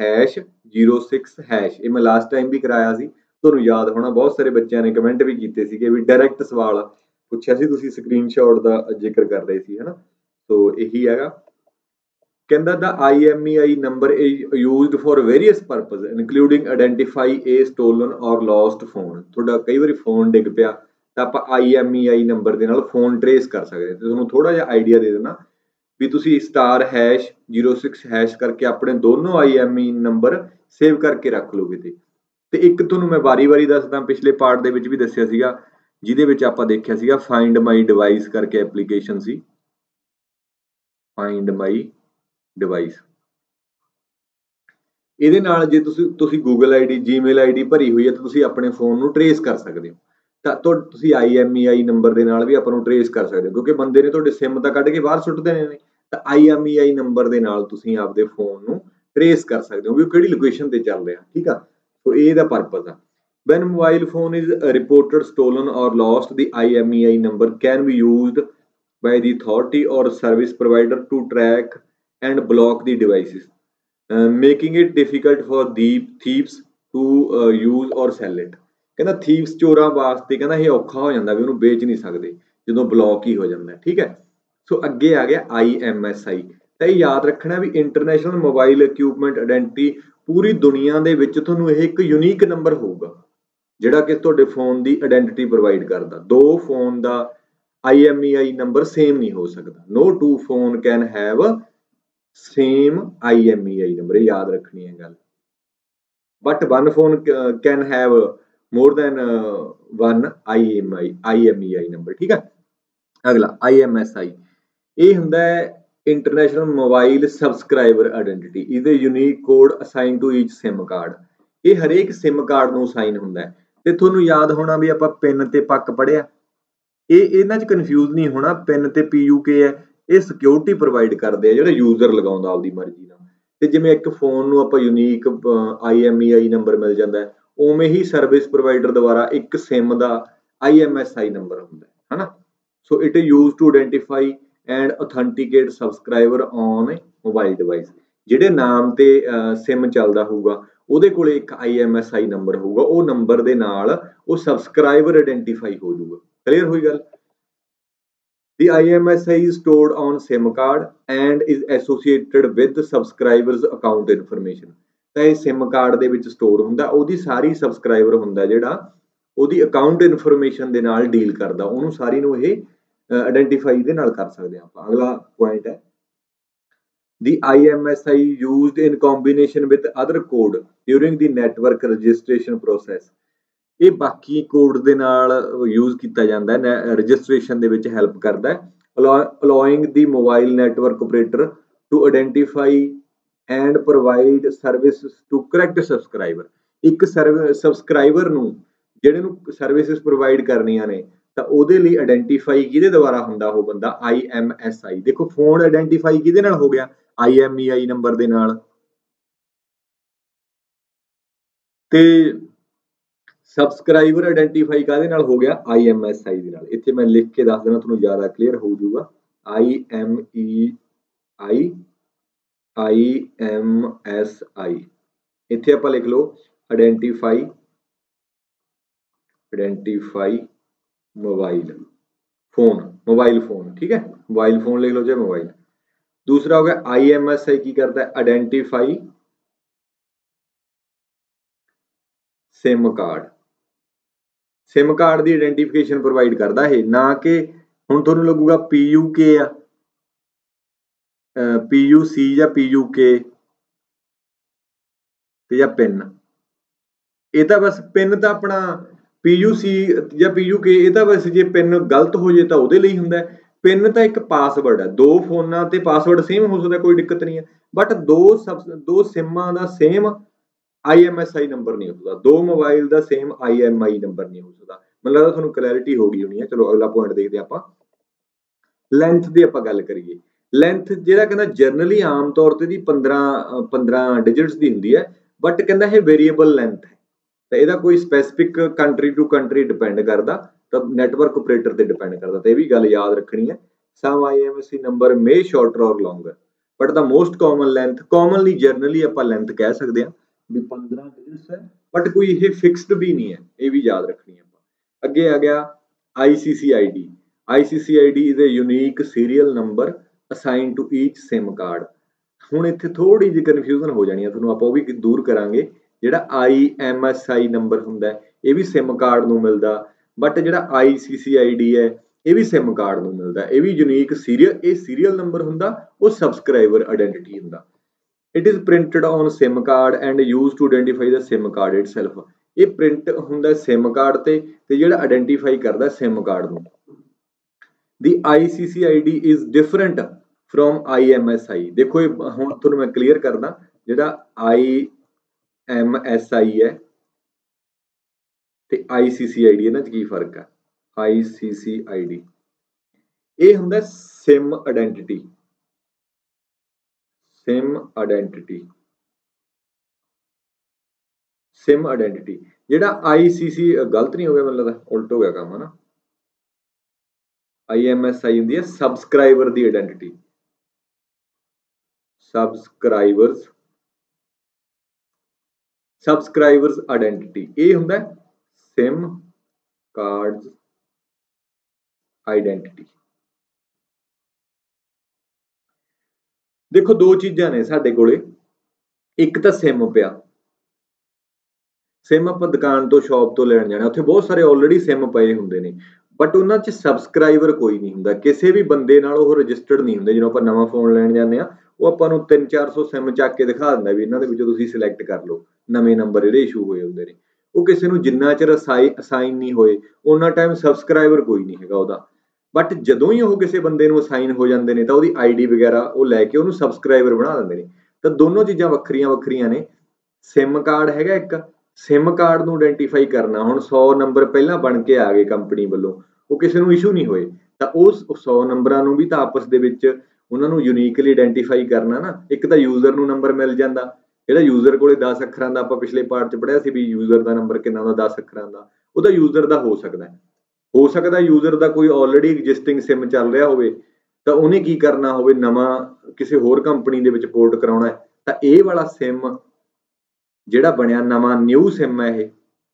*#06#। ਇਹ ਮੈਂ ਲਾਸਟ ਟਾਈਮ ਵੀ ਕਰਾਇਆ ਸੀ, ਤੁਹਾਨੂੰ ਯਾਦ ਹੋਣਾ, ਬਹੁਤ ਸਾਰੇ ਬੱਚਿਆਂ ਨੇ ਕਮੈਂਟ ਵੀ ਕੀਤੇ ਸੀਗੇ ਵੀ ਡਾਇਰੈਕਟ ਸਵਾਲ ਪੁੱਛਿਆ ਸੀ, ਤੁਸੀਂ ਸਕਰੀਨਸ਼ਾਟ ਦਾ ਜ਼ਿਕਰ ਕਰ ਰਹੇ ਸੀ ਹਨਾ। ਸੋ ਇਹੀ ਹੈਗਾ। ਕਹਿੰਦਾ the IMEI number is used for various purpose including identify a stolen or lost phone. ਤੁਹਾਡਾ ਕਈ ਵਾਰੀ ਫੋਨ ਡਿੱਗ ਪਿਆ ਤਾਂ ਆਪਾਂ IMEI ਨੰਬਰ ਦੇ ਨਾਲ ਫੋਨ ਟਰੇਸ ਕਰ ਸਕਦੇ। ਤੇ ਤੁਹਾਨੂੰ ਥੋੜਾ ਜਿਹਾ ਆਈਡੀਆ ਦੇ ਦੇਣਾ ਵੀ ਤੁਸੀਂ *#06# ਕਰਕੇ ਆਪਣੇ ਦੋਨੋਂ IMEI ਨੰਬਰ ਸੇਵ ਕਰਕੇ ਰੱਖ ਲਓ ਕਿਤੇ। ਤੇ ਇੱਕ ਤੁਹਾਨੂੰ ਮੈਂ ਵਾਰੀ-ਵਾਰੀ ਦੱਸਦਾ, ਪਿਛਲੇ ਪਾਰਟ ਦੇ ਵਿੱਚ ਵੀ ਦੱਸਿਆ ਸੀਗਾ, ਜਿਹਦੇ ਵਿੱਚ ਆਪਾਂ ਦੇਖਿਆ ਸੀਗਾ ਫਾਈਂਡ ਮਾਈ ਡਿਵਾਈਸ ਕਰਕੇ ਐਪਲੀਕੇਸ਼ਨ ਸੀ, ਫਾਈਂਡ ਮਾਈ ਡਿਵਾਈਸ। ਇਹਦੇ ਨਾਲ ਜੇ ਤੁਸੀਂ ਗੂਗਲ ਆਈਡੀ ਜੀਮੇਲ ਆਈਡੀ ਭਰੀ ਹੋਈ ਹੈ ਤਾਂ ਤੁਸੀਂ ਆਪਣੇ ਫੋਨ ਨੂੰ ਟਰੇਸ ਕਰ ਸਕਦੇ ਹੋ। ਤਾਂ ਤੁਸੀਂ IMEI ਨੰਬਰ ਦੇ ਨਾਲ ਵੀ ਆਪਾਂ ਨੂੰ ਟਰੇਸ ਕਰ ਸਕਦੇ ਹੋ, ਕਿਉਂਕਿ ਬੰਦੇ ਨੇ ਤੁਹਾਡੇ ਸਿਮ ਤਾਂ ਕੱਢ ਕੇ ਬਾਹਰ ਸੁੱਟ ਦੇਣੇ ਨੇ, ਤਾਂ IMEI ਨੰਬਰ ਦੇ ਨਾਲ ਤੁਸੀਂ ਆਪਦੇ ਫੋਨ ਨੂੰ ਟਰੇਸ ਕਰ ਸਕਦੇ ਹੋ ਵੀ ਉਹ ਕਿਹੜੀ ਲੋਕੇਸ਼ਨ ਤੇ ਚੱਲ ਰਿਹਾ। ਠੀਕ ਆ, ਸੋ ਇਹ ਇਹਦਾ ਪਰਪਸ ਆ। When mobile phone is reported stolen or lost, the IMEI number can be used by the authority or service provider to track and block the devices, making it difficult for the thieves to use or sell it। ਕਹਿੰਦਾ ਥੀਵਸ ਚੋਰਾਂ ਵਾਸਤੇ ਕਹਿੰਦਾ ਇਹ ਔਖਾ ਹੋ ਜਾਂਦਾ ਵੀ ਉਹਨੂੰ ਵੇਚ ਨਹੀਂ ਸਕਦੇ ਜਦੋਂ ਬਲੌਕ ਹੀ ਹੋ ਜਾਂਦਾ। ਠੀਕ ਹੈ, ਸੋ ਅੱਗੇ ਆ ਗਿਆ IMSI। ਤਾਂ ਇਹ ਯਾਦ ਰੱਖਣਾ ਵੀ ਇੰਟਰਨੈਸ਼ਨਲ ਮੋਬਾਈਲ ਇਕਵਿਪਮੈਂਟ ਆਇਡੈਂਟੀ, ਪੂਰੀ ਦੁਨੀਆ ਦੇ ਵਿੱਚ ਤੁਹਾਨੂੰ ਇਹ ਇੱਕ ਯੂਨੀਕ ਨੰਬਰ ਹੋਊਗਾ ਜਿਹੜਾ ਕਿ ਤੁਹਾਡੇ ਫੋਨ ਦੀ ਆਇਡੈਂਟੀਟੀ ਪ੍ਰੋਵਾਈਡ ਕਰਦਾ। ਦੋ ਫੋਨ ਦਾ IMEI ਨੰਬਰ ਸੇਮ ਨਹੀਂ ਹੋ ਸਕਦਾ। No two phone can have same IMEI number, ਇਹ ਯਾਦ ਰੱਖਣੀ ਹੈ ਗੱਲ। But one phone can have more than one IMEI number. ਠੀਕ ਹੈ, ਅਗਲਾ IMSI, ਇਹ ਹੁੰਦਾ ਹੈ ਇੰਟਰਨੈਸ਼ਨਲ ਮੋਬਾਈਲ ਸਬਸਕ੍ਰਾਈਬਰ ਆਇਡੈਂਟੀਟੀ, ਇਹਦੇ unique code assign to each SIM card. ਇਹ ਹਰੇਕ ਸਿਮ ਕਾਰਡ ਨੂੰ ਅਸਾਈਨ ਹੁੰਦਾ ਹੈ। ਤੇ ਤੁਹਾਨੂੰ ਯਾਦ ਹੋਣਾ ਵੀ ਆਪਾਂ ਪਿੰਨ ਤੇ ਪੱਕ ਪੜਿਆ, ਇਹਨਾਂ 'ਚ ਕਨਫਿਊਜ਼ ਨਹੀਂ ਹੋਣਾ। ਪਿੰਨ ਤੇ PUK ਹੈ, ਇਹ ਸਿਕਿਉਰਿਟੀ ਪ੍ਰੋਵਾਈਡ ਕਰਦੇ ਆ ਜਿਹੜਾ ਯੂਜ਼ਰ ਲਗਾਉਂਦਾ ਆਪਦੀ ਮਰਜ਼ੀ ਨਾਲ। ਤੇ ਜਿਵੇਂ ਇੱਕ ਫੋਨ ਨੂੰ ਆਪਾਂ ਯੂਨੀਕ IMEI ਨੰਬਰ ਮਿਲ ਜਾਂਦਾ ਹੈ, ਉਵੇਂ ਹੀ ਸਰਵਿਸ ਪ੍ਰੋਵਾਈਡਰ ਦੁਆਰਾ ਇੱਕ ਸਿਮ ਦਾ IMSI ਨੰਬਰ ਹੁੰਦਾ ਹੈ, ਹਨਾ। So it is use to identify and authenticate subscriber on mobile device. ਜਿਹੜੇ ਨਾਮ ਤੇ ਸਿਮ ਚੱਲਦਾ ਹੋਊਗਾ ਉਹਦੇ ਕੋਲੇ ਇੱਕ IMSI ਨੰਬਰ ਹੋਊਗਾ, ਉਹ ਨੰਬਰ ਦੇ ਨਾਲ ਉਹ ਸਬਸਕ੍ਰਾਈਬਰ ਆਇਡੈਂਟੀਫਾਈ ਹੋ ਜਾਊਗਾ। ਕਲੀਅਰ ਹੋਈ ਗੱਲ। The IMSI is stored on SIM card and is associated with subscribers account information। ਤਾਂ ਇਹ SIM ਕਾਰਡ ਦੇ ਵਿੱਚ ਸਟੋਰ ਹੁੰਦਾ, ਉਹਦੀ ਸਾਰੀ ਸਬਸਕ੍ਰਾਈਬਰ ਹੁੰਦਾ ਜਿਹੜਾ ਉਹਦੀ ਅਕਾਊਂਟ ਇਨਫੋਰਮੇਸ਼ਨ ਦੇ ਨਾਲ ਡੀਲ ਕਰਦਾ, ਉਹਨੂੰ ਸਾਰੀ ਨੂੰ ਇਹ ਆਇਡੈਂਟੀਫਾਈ ਦੇ ਨਾਲ ਕਰ ਸਕਦੇ ਆਪਾਂ। ਅਗਲਾ ਪੁਆਇੰਟ ਹੈ The IMSI used in combination with other code during the network registration process। ਇਹ ਬਾਕੀ ਕੋਡ ਦੇ ਨਾਲ ਯੂਜ਼ ਕੀਤਾ ਜਾਂਦਾ ਹੈ, ਰਜਿਸਟ੍ਰੇਸ਼ਨ ਦੇ ਵਿੱਚ ਹੈਲਪ ਕਰਦਾ ਹੈ। allowing the mobile network operator to identify and provide services to correct subscriber। ਇੱਕ ਸਬਸਕ੍ਰਾਈਬਰ ਨੂੰ ਜਿਹੜੇ ਨੂੰ ਸਰਵਿਸਿਜ਼ ਪ੍ਰੋਵਾਈਡ ਕਰਨੀਆਂ ਨੇ ਤਾਂ ਉਹਦੇ ਲਈ ਆਇਡੈਂਟੀਫਾਈ ਕਿਹਦੇ ਦੁਆਰਾ ਹੁੰਦਾ, ਉਹ ਬੰਦਾ IMSI। ਦੇਖੋ ਫੋਨ ਆਇਡੈਂਟੀਫਾਈ ਕਿਹਦੇ ਨਾਲ ਹੋ ਗਿਆ, IMEI ਨੰਬਰ ਦੇ ਨਾਲ, ਤੇ ਸਬਸਕ੍ਰਾਈਬਰ ਆਇਡੈਂਟੀਫਾਈ ਕਾਹਦੇ ਨਾਲ ਹੋ ਗਿਆ, IMSI ਦੇ ਨਾਲ। ਇੱਥੇ ਮੈਂ ਲਿਖ ਕੇ ਦੱਸ ਦੇਣਾ, ਤੁਹਾਨੂੰ ਜ਼ਿਆਦਾ ਕਲੀਅਰ ਹੋ ਜਾਊਗਾ। IMSI ਇੱਥੇ ਆਪਾਂ ਲਿਖ ਲਓ ਆਇਡੈਂਟੀਫਾਈ ਮੋਬਾਈਲ ਫੋਨ। ਠੀਕ ਹੈ, ਮੋਬਾਈਲ ਫੋਨ ਲਿਖ ਲਓ ਚਾਹੇ ਮੋਬਾਈਲ। ਦੂਸਰਾ ਹੋ ਗਿਆ IMSI ਕੀ ਕਰਦਾ ਹੈ, identify SIM card. SIM card ਦੀ ਆਇਡੈਂਟੀਫਿਕੇਸ਼ਨ ਪ੍ਰੋਵਾਈਡ ਕਰਦਾ ਇਹ, ਨਾ ਕਿ ਹੁਣ ਤੁਹਾਨੂੰ ਲੱਗੂਗਾ PUK ਆ, PUC ਜਾਂ PUK ਤੇ ਜਾਂ ਪਿੰਨ। ਇਹ ਤਾਂ ਬਸ ਪਿੰਨ ਤਾਂ ਆਪਣਾ PUC ਜਾਂ PUK, ਇਹ ਤਾਂ ਬਸ ਜੇ ਪਿੰਨ ਗਲਤ ਹੋ ਜੇ ਤਾਂ ਉਹਦੇ ਲਈ ਹੁੰਦਾ। ਪਿੰਨ ਤਾਂ ਇੱਕ ਪਾਸਵਰਡ ਹੈ, ਦੋ ਫੋਨਾਂ ਤੇ ਪਾਸਵਰਡ ਸੇਮ ਹੋ ਸਕਦਾ, ਕੋਈ ਦਿੱਕਤ ਨਹੀਂ ਹੈ। ਬਟ ਦੋ ਸਿਮਾਂ ਦਾ ਸੇਮ IMSI ਨੰਬਰ ਨਹੀਂ ਹੋ ਸਕਦਾ, ਦੋ ਮੋਬਾਈਲ ਦਾ ਸੇਮ IMEI ਨੰਬਰ ਨਹੀਂ ਹੋ ਸਕਦਾ। ਮੈਨੂੰ ਲੱਗਦਾ ਤੁਹਾਨੂੰ ਕਲੈਰਿਟੀ ਹੋ ਗਈ ਹੋਣੀ ਹੈ। ਚਲੋ ਅਗਲਾ ਪੁਆਇੰਟ ਦੇਖਦੇ ਆਪਾਂ। ਲੈਂਥ ਦੀ ਆਪਾਂ ਗੱਲ ਕਰੀਏ, ਲੈਂਥ ਜਿਹੜਾ ਕਹਿੰਦਾ ਜਨਰਲੀ ਆਮ ਤੌਰ ਤੇ ਦੀ 15 ਡਿਜਿਟਸ ਦੀ ਹੁੰਦੀ ਹੈ, ਬਟ ਕਹਿੰਦਾ ਇਹ ਵੇਰੀਏਬਲ ਲੈਂਥ ਹੈ। ਤਾਂ ਇਹਦਾ ਕੋਈ specific country to country depend ਕਰਦਾ, ਤਾਂ ਨੈਟਵਰਕ ਆਪਰੇਟਰ ਤੇ ਡਿਪੈਂਡ ਕਰਦਾ। ਤਾਂ ਇਹ ਵੀ ਗੱਲ ਯਾਦ ਰੱਖਣੀ ਹੈ। Some IMSI number may shorter or longer, but the most common length, commonly generally ਆਪਾਂ ਲੈਂਥ ਕਹਿ ਸਕਦੇ ਹਾਂ ਵੀ 15 ਡਿਜਿਟਸ ਹੈ, ਬਟ ਕੋਈ ਇਹ ਫਿਕਸਡ ਵੀ ਨਹੀਂ ਹੈ, ਇਹ ਵੀ ਯਾਦ ਰੱਖਣੀ ਆਪਾਂ। ਅੱਗੇ ਆ ਗਿਆ ICCID। ICCID is a unique serial number assigned to each SIM card। ਹੁਣ ਇੱਥੇ ਥੋੜੀ ਜਿਹੀ ਕਨਫਿਊਜ਼ਨ ਹੋ ਜਾਣੀ ਹੈ ਤੁਹਾਨੂੰ, ਆਪਾਂ ਉਹ ਵੀ ਦੂਰ ਕਰਾਂਗੇ। ਜਿਹੜਾ IMSI ਨੰਬਰ ਹੁੰਦਾ ਇਹ ਵੀ SIM ਕਾਰਡ ਨੂੰ ਮਿਲਦਾ, ਬਟ ਜਿਹੜਾ ICCID ਹੈ ਇਹ ਵੀ SIM ਕਾਰਡ ਨੂੰ ਮਿਲਦਾ, ਇਹ ਵੀ ਯੂਨੀਕ ਸੀਰੀਅਲ ਨੰਬਰ ਹੁੰਦਾ, ਉਹ ਸਬਸਕ੍ਰਾਈਬਰ ਆਇਡੈਂਟੀਟੀ ਹੁੰਦਾ। It is printed on SIM card and used to identify the SIM card itself। ਇਹ ਪ੍ਰਿੰਟ ਹੁੰਦਾ SIM ਕਾਰਡ ਤੇ ਜਿਹੜਾ ਆਇਡੈਂਟੀਫਾਈ ਕਰਦਾ SIM ਕਾਰਡ ਨੂੰ। The ICCID is different from IMSI। ਦੇਖੋ ਇਹ ਹੁਣ ਤੁਹਾਨੂੰ ਮੈਂ ਕਲੀਅਰ ਕਰਦਾ, ਜਿਹੜਾ MSI है ਤੇ ICCID ਇਹਨਾਂ 'ਚ ਕੀ ਫਰਕ ਹੈ। ICCID ਇਹ ਹੁੰਦਾ SIM ਆਇਡੈਂਟੀਟੀ। ਜਿਹੜਾ ICC ਗਲਤ ਨਹੀਂ ਹੋ ਗਿਆ, ਮੈਨੂੰ ਲੱਗਦਾ ਉਲਟ ਹੋ ਗਿਆ ਕੰਮ ਹੈ ਨਾ। IMSI ਹੁੰਦੀ ਹੈ ਸਬਸਕ੍ਰਾਈਬਰ ਦੀ ਆਇਡੈਂਟੀਟੀ। ਸਬਸਕ੍ਰਾਈਬਰਸ ਆਇਡੈਂਟੀਟੀ ਇਹ ਹੁੰਦਾ SIM ਕਾਰਡਸ ਆਇਡੈਂਟੀਟੀ। ਦੇਖੋ ਦੋ ਚੀਜ਼ਾਂ ਨੇ ਸਾਡੇ ਕੋਲੇ, ਇੱਕ ਤਾਂ SIM ਪਿਆ। SIM ਆਪਾਂ ਦੁਕਾਨ ਤੋਂ ਸ਼ਾਪ ਤੋਂ ਲੈਣ ਜਾਣਾ, ਉੱਥੇ ਬਹੁਤ ਸਾਰੇ ਆਲਰੇਡੀ SIM ਪਏ ਹੁੰਦੇ ਨੇ, ਬਟ ਉਹਨਾਂ 'ਚ ਸਬਸਕ੍ਰਾਈਬਰ ਕੋਈ ਨਹੀਂ ਹੁੰਦਾ, ਕਿਸੇ ਵੀ ਬੰਦੇ ਨਾਲ ਉਹ ਰਜਿਸਟਰਡ ਨਹੀਂ ਹੁੰਦੇ। ਜਦੋਂ ਆਪਾਂ ਨਵਾਂ ਫੋਨ ਲੈਣ ਜਾਂਦੇ ਆ, ਉਹ ਆਪਾਂ ਨੂੰ 300-400 SIM ਚੱਕ ਕੇ ਦਿਖਾ ਦਿੰਦਾ ਵੀ ਇਹਨਾਂ ਦੇ ਵਿੱਚੋਂ ਤੁਸੀਂ ਸਿਲੈਕਟ ਕਰ ਲਓ ਨਵੇਂ ਨੰਬਰ ਜਿਹੜੇ ਇਸ਼ੂ ਹੋਏ ਹੁੰਦੇ ਨੇ। ਉਹ ਕਿਸੇ ਨੂੰ ਜਿੰਨਾ ਚਿਰ ਅਸਾਈਨ ਨਹੀਂ ਹੋਏ ਉਹਨਾਂ ਟਾਈਮ ਸਬਸਕ੍ਰਾਈਬਰ ਕੋਈ ਨਹੀਂ ਹੈਗਾ ਉਹਦਾ। ਬਟ ਜਦੋਂ ਹੀ ਉਹ ਕਿਸੇ ਬੰਦੇ ਨੂੰ ਅਸਾਈਨ ਹੋ ਜਾਂਦੇ ਨੇ ਤਾਂ ਉਹਦੀ ID ਵਗੈਰਾ ਉਹ ਲੈ ਕੇ ਉਹਨੂੰ ਸਬਸਕ੍ਰਾਈਬਰ ਬਣਾ ਦਿੰਦੇ ਨੇ। ਤਾਂ ਦੋਨੋਂ ਚੀਜ਼ਾਂ ਵੱਖਰੀਆਂ ਨੇ। SIM ਕਾਰਡ ਹੈਗਾ ਇੱਕ, SIM ਕਾਰਡ ਨੂੰ ਆਇਡੈਂਟੀਫਾਈ ਕਰਨਾ। ਹੁਣ 100 ਨੰਬਰ ਪਹਿਲਾਂ ਬਣ ਕੇ ਆ ਗਏ ਕੰਪਨੀ ਵੱਲੋਂ, ਉਹ ਕਿਸੇ ਨੂੰ ਇਸ਼ੂ ਨਹੀਂ ਹੋਏ, ਤਾਂ ਉਸ 100 ਨੰਬਰਾਂ ਨੂੰ ਵੀ ਤਾਂ ਆਪਸ ਦੇ ਵਿੱਚ ਉਹਨਾਂ ਨੂੰ ਯੂਨੀਕਲੀ ਆਇਡੈਂਟੀਫਾਈ ਕਰਨਾ ਨਾ। ਇੱਕ ਤਾਂ ਯੂਜ਼ਰ ਨੂੰ ਨੰਬਰ ਮਿਲ ਜਾਂਦਾ, ਜਿਹੜਾ ਯੂਜ਼ਰ ਕੋਲੇ 10 ਅੱਖਰਾਂ ਦਾ, ਆਪਾਂ ਪਿਛਲੇ ਪਾਰਟ 'ਚ ਪੜ੍ਹਿਆ ਸੀ ਵੀ ਯੂਜ਼ਰ ਦਾ ਨੰਬਰ ਕਿੰਨਾ ਹੁੰਦਾ 10 ਅੱਖਰਾਂ ਦਾ, ਉਹਦਾ ਯੂਜ਼ਰ ਦਾ ਹੋ ਸਕਦਾ ਯੂਜ਼ਰ ਦਾ ਕੋਈ ਆਲਰੇਡੀ ਐਗਜ਼ਿਸਟਿੰਗ SIM ਚੱਲ ਰਿਹਾ ਹੋਵੇ, ਤਾਂ ਉਹਨੇ ਕੀ ਕਰਨਾ ਹੋਵੇ, ਨਵਾਂ ਕਿਸੇ ਹੋਰ ਕੰਪਨੀ ਦੇ ਵਿੱਚ ਪੋਰਟ ਕਰਾਉਣਾ, ਤਾਂ ਇਹ ਵਾਲਾ SIM ਜਿਹੜਾ ਬਣਿਆ ਨਵਾਂ ਨਿਊ SIM ਹੈ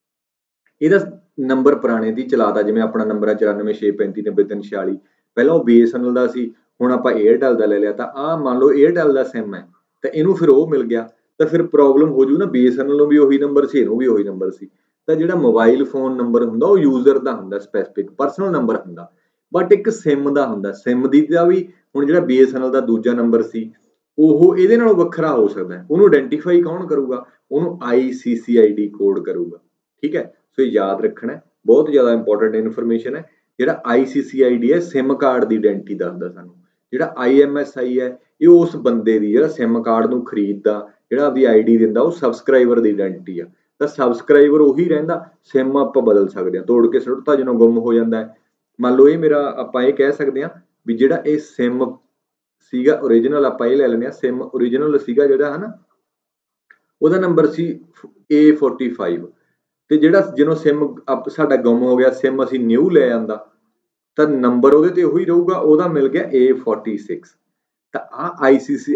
ਇਹਦਾ ਨੰਬਰ ਪੁਰਾਣੇ ਦੀ ਚਲਾਤਾ। ਜਿਵੇਂ ਆਪਣਾ ਨੰਬਰ ਹੈ 9465390346, ਪਹਿਲਾਂ ਉਹ BSNL ਦਾ ਸੀ, ਹੁਣ ਆਪਾਂ ਏਅਰਟੈਲ ਦਾ ਲੈ ਲਿਆ। ਤਾਂ ਆਹ ਮੰਨ ਲਓ ਏਅਰਟੈਲ ਦਾ SIM ਹੈ, ਤਾਂ ਇਹਨੂੰ ਫਿਰ ਉਹ ਮਿਲ ਗਿਆ, ਤਾਂ ਫਿਰ ਪ੍ਰੋਬਲਮ ਹੋ ਜੂ ਨਾ। BSNL ਨੂੰ ਵੀ ਉਹੀ ਨੰਬਰ ਸੀ, ਇਹਨੂੰ ਵੀ ਉਹੀ ਨੰਬਰ ਸੀ। ਤਾਂ ਜਿਹੜਾ ਮੋਬਾਈਲ ਫੋਨ ਨੰਬਰ ਹੁੰਦਾ ਉਹ ਯੂਜ਼ਰ ਦਾ ਹੁੰਦਾ, ਸਪੈਸੀਫਿਕ ਪਰਸਨਲ ਨੰਬਰ ਹੁੰਦਾ, ਬਟ ਇੱਕ SIM ਦਾ ਹੁੰਦਾ। SIM ਦੀ ਦਾ ਵੀ ਹੁਣ ਜਿਹੜਾ BSNL ਦਾ ਦੂਜਾ ਨੰਬਰ ਸੀ ਉਹ ਇਹਦੇ ਨਾਲੋਂ ਵੱਖਰਾ ਹੋ ਸਕਦਾ। ਉਹਨੂੰ ਆਇਡੈਂਟੀਫਾਈ ਕੌਣ ਕਰੂਗਾ? ਉਹਨੂੰ ICCID ਕੋਡ ਕਰੂਗਾ। ਠੀਕ ਹੈ, ਸੋ ਯਾਦ ਰੱਖਣਾ, ਬਹੁਤ ਜ਼ਿਆਦਾ ਇੰਪੋਰਟੈਂਟ ਇਨਫੋਰਮੇਸ਼ਨ ਹੈ। ਜਿਹੜਾ ICCID ਹੈ SIM ਕਾਰਡ ਦੀ ਆਇਡੈਂਟੀਟੀ ਦੱਸਦਾ ਸਾਨੂੰ। ਜਿਹੜਾ IMSI ਹੈ ਇਹ ਉਸ ਬੰਦੇ ਦੀ, ਜਿਹੜਾ SIM ਕਾਰਡ ਨੂੰ ਖਰੀਦਦਾ, ਜਿਹੜਾ ਆਪਦੀ ID ਦਿੰਦਾ, ਉਹ ਸਬਸਕ੍ਰਾਈਬਰ ਦੀ ਆਇਡੈਂਟੀਟੀ ਆ। ਤਾਂ ਸਬਸਕ੍ਰਾਈਬਰ ਉਹੀ ਰਹਿੰਦਾ, SIM ਆਪਾਂ ਬਦਲ ਸਕਦੇ ਹਾਂ, ਤੋੜ ਕੇ ਸੁੱਟਤਾ ਜਦੋਂ ਗੁੰਮ ਹੋ ਜਾਂਦਾ ਹੈ। ਮੰਨ ਲਓ ਇਹ ਮੇਰਾ, ਆਪਾਂ ਇਹ ਕਹਿ ਸਕਦੇ ਹਾਂ ਵੀ ਜਿਹੜਾ ਇਹ SIM ਸੀਗਾ ਓਰੀਜਨਲ, ਆਪਾਂ ਇਹ ਲੈ ਲੈਂਦੇ ਹਾਂ SIM ਓਰੀਜਨਲ ਸੀਗਾ ਜਿਹੜਾ ਹੈ ਨਾ, ਉਹਦਾ ਨੰਬਰ ਸੀ A45, ਤੇ ਜਿਹੜਾ ਜਦੋਂ SIM ਸਾਡਾ ਗੁੰਮ ਹੋ ਗਿਆ, SIM ਅਸੀਂ ਨਿਊ ਲੈ ਆਂਦਾ, ਤਾਂ ਨੰਬਰ ਉਹਦੇ ਤੇ ਉਹੀ ਰਹੂਗਾ, ਉਹਦਾ ਮਿਲ ਗਿਆ A46। ਤਾਂ ਆਹ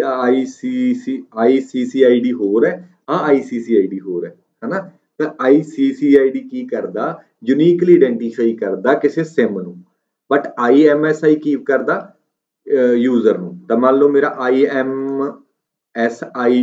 ICCID ਹੋਰ ਹੈ, ਆਹ ICCID ਹੋਰ ਹੈ, ਹਨਾ। ਤਾਂ ICCID ਕੀ ਕਰਦਾ? ਯੂਨੀਕਲੀ ਆਇਡੈਂਟੀਫਾਈ ਕਰਦਾ ਕਿਸੇ SIM ਨੂੰ, ਬਟ IMSI ਕੀ ਕਰਦਾ? ਯੂਜ਼ਰ ਨੂੰ। ਤਾਂ ਮੰਨ ਲਓ ਮੇਰਾ IMSI